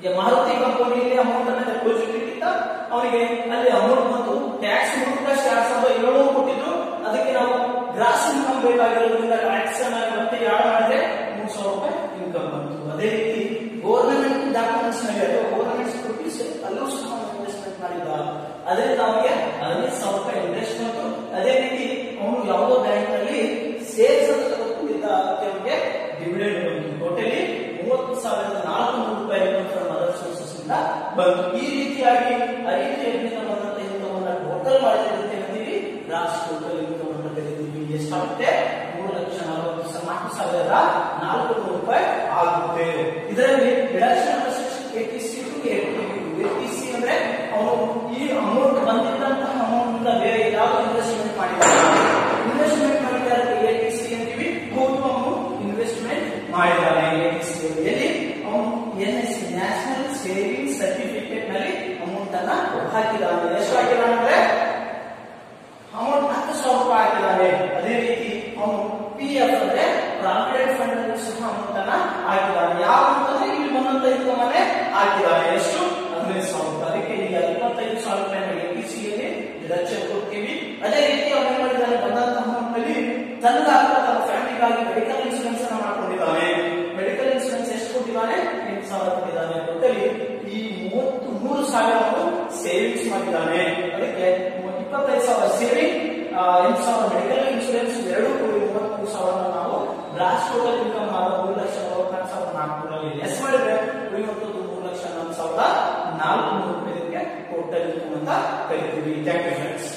ಮಾರುತಿ ಕಂಪನಿಯಲ್ಲಿ ಅಮೌಂಟ್ ಅನ್ನ ಡೆಪಾಸಿಟ್ ಇಟ್ಟಿದ್ದ, ಅವನಿಗೆ ಅಲ್ಲಿ ಅಮೌಂಟ್ ಬಂತು, ಟ್ಯಾಕ್ಸ್ ಮೂರಕ್ಕಷ್ಟು ಎರಡ್ ಸಾವಿರದ ಏಳ್ನೂರು ಕೊಟ್ಟಿದ್ರು. ಅದಕ್ಕೆ ನಾವು ಗ್ರಾಸ್ ಇನ್ಕಮ್ ಬೇಕಾಗಿರೋದ್ರಿಂದ ಟ್ಯಾಕ್ಸ್ ಅನ್ನ ಮತ್ತೆ ಯಾರು ಮಾಡಿದ್ರೆ ಮೂರ್ ಸಾವಿರ ರೂಪಾಯಿ ಇನ್ಕಮ್ ಬಂತು. ಅದೇ ರೀತಿ ಗವರ್ನಮೆಂಟ್ ಡಾಕ್ಯುಮೆಂಟ್ಸ್ ನಲ್ಲಿ ಅಥವಾ ಗವರ್ನಮೆಂಟ್ ರುಪೀಸ್ ಅಲ್ಲೂ ಸಹ ಇನ್ವೆಸ್ಟ್ಮೆಂಟ್ ಮಾಡಿದ, ಅದರಿಂದ ಅವನಿಗೆ ಹದಿನೈದು ಸಾವಿರ ರೂಪಾಯಿ ಇಂಟ್ರೆಸ್ಟ್ ಬಂತು. ಅದೇ ರೀತಿ ಅವನು ಯಾವುದೋ ಬ್ಯಾಂಕ್ ನಲ್ಲಿ ಸೇಲ್ಸ್ ಅಂತ ತಗೊಂಡಿದ್ದ, ಅದಕ್ಕೆ ಅವನಿಗೆ ಡಿವಿಡೆಂಡ್ ಬಂತು. ಟೋಟಲಿ ಮೂವತ್ತು ಸಾವಿರದ ನಾಲ್ಕುನೂರು ರೂಪಾಯಿ ಫ್ರಮ್ ಅದರ್ ಸೋರ್ಸಸ್ ಇಂದ ಬಂತು. ಈ ರೀತಿಯಾಗಿ ಐದು ಎಂಟಿನ ಬಂದಂತ ಇನ್ಕಮ್ ಟೋಟಲ್ ಮಾಡಿದಂತೆ ಅಂತೀವಿ ಗ್ರಾಸ್ ಟೋಟಲ್ ಇನ್ಕಮ್ ಅಂತ ಕರೀತೀವಿ. ಎಷ್ಟಾಗುತ್ತೆ? ಮೂರು ಲಕ್ಷ ನಲವತ್ತು ನಾಲ್ಕು ಸಾವಿರದ ನಾಲ್ಕುನೂರು ರೂಪಾಯಿ ಆಗುತ್ತೆ. ಇದರಲ್ಲಿ ರಿಡಕ್ಷನ್ ಎಟಿಸಿ ಟು ಎಟಿಸಿ ಅಂದ್ರೆ ಅವನು ಈ ಅಮೌಂಟ್ ಬಂದಿದ್ದಂತಹ ಅಮೌಂಟ್ ಇಂದ ಬೇರೆ ಯಾವ್ದು ಇನ್ವೆಸ್ಟ್ಮೆಂಟ್ ಮಾಡಿದ್ದಾರೆ, ಇನ್ವೆಸ್ಟ್ಮೆಂಟ್ ಮಾಡಿದ್ದಾರೆ ಎಟಿಸಿ ಅಂತೀವಿ. ಹೌದು, ಅವನು ಇನ್ವೆಸ್ಟ್ಮೆಂಟ್ ಮಾಡಿದ್ದಾನೆ ಎಟಿಸಿಯಲ್ಲಿ. ಅವನು N S C national saving certificate ನಲ್ಲಿ ಅಮೌಂಟ್ ಅನ್ನ ಹಾಕಿದ್ದಾನೆ. ಎಷ್ಟು ಹಾಕಿದ್ದಾನೆ ಅಂದ್ರೆ ಅಮೌಂಟ್ ಹತ್ತು ಸಾವಿರ ರೂಪಾಯಿ ಹಾಕಿದ್ದಾನೆ. ಅದೇ ರೀತಿ ಅವನು ಪಿ ಎಫ್ ಅಂದ್ರೆ ಪ್ರಾವಿಡೆಂಟ್ ಫಂಡ್ ಅಲ್ಲಿ ಸಹ ಅಮೌಂಟ್ ಅನ್ನ ಹಾಕಿದ್ದಾನೆ. ಯಾವ ಅಂತಂದ್ರೆ ಇಲ್ಲಿ ಬಂದಂತ ಇನ್ಕಮ್ ಅನ್ನೇ ಹಾಕಿದ್ದಾನೆ. ಎಷ್ಟು? ಹದಿನೈದು ಸಾವಿರ ರೂಪಾಯಿ. ಅದಕ್ಕೆ ಈಗ ಇಪ್ಪತ್ತೈದು ಸಾವಿರ ರೂಪಾಯಿ ಎಟಿಸಿಯಲ್ಲಿ ಡಿಡಕ್ಷನ್ ಕೊಡ್ತೀವಿ. ಅದೇ ರೀತಿ ಅವನು ಏನ್ ಮಾಡಿದ್ದಾನೆ, ಬಂದಂತ ಅಮೌಂಟ್ ನಲ್ಲಿ ತನ್ನದಾದ ತನ್ನ ಫ್ಯಾಮಿಲಿಗಾಗಿ ಮೆಡಿಕಲ್ ಇನ್ಶೂರೆನ್ಸ್ ಅನ್ನ ಮಾಡ್ಕೊಂಡಿದ್ದಾನೆ. ಮೆಡಿಕಲ್ ಇನ್ಶೂರೆನ್ಸ್ ಎಷ್ಟು ಕೊಟ್ಟಿದ್ದಾನೆ? ಎಂಟು ಸಾವಿರ ಕೊಟ್ಟಿದ್ದಾನೆ. ಟೋಟಲಿ ಈ ಮೂವತ್ತು ಮೂರು ಸಾವಿರ ಸೇವಿಂಗ್ಸ್ ಮಾಡಿದ್ದಾನೆ. ಅದಕ್ಕೆ ಇಪ್ಪತ್ತೈದು ಸಾವಿರ ಸೇವಿಂಗ್, ಎಂಟು ಸಾವಿರ ಮೆಡಿಕಲ್ ಇನ್ಶೂರೆನ್ಸ್, ಎರಡು ಕೂಡಿ ಮೂವತ್ತು ಸಾವಿರ ನಾವು ಗ್ರಾಸ್ ಟೋಟಲ್ ಇನ್ಕಮ್ ಮೂರು ಲಕ್ಷ ನಲವತ್ನಾಲ್ಕು ಸಾವಿರದ ನಾಲ್ಕುನೂರಲ್ಲಿ ಲೆಸ್ ಮಾಡಿದ್ರೆ ಉಳಿಯುವಂತದ್ದು ಮೂರು ಲಕ್ಷ ನಾಲ್ಕು ಸಾವಿರದ ನಾಲ್ಕುನೂರು ರೂಪಾಯಿಗೆ ಟೋಟಲ್ ಇನ್ಕಮ್ ಅಂತ ಕರಿತೀವಿ. Thank you friends.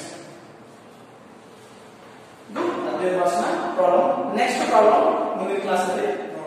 ಇದು ಹದಿನೈದು ಮಾರ್ಕ್ಸ್ನ ಪ್ರಾಬ್ಲಮ್. ನೆಕ್ಸ್ಟ್ ಪ್ರಾಬ್ಲಮ್ ಮುಂದಿನ ಕ್ಲಾಸ್ ಅಲ್ಲಿ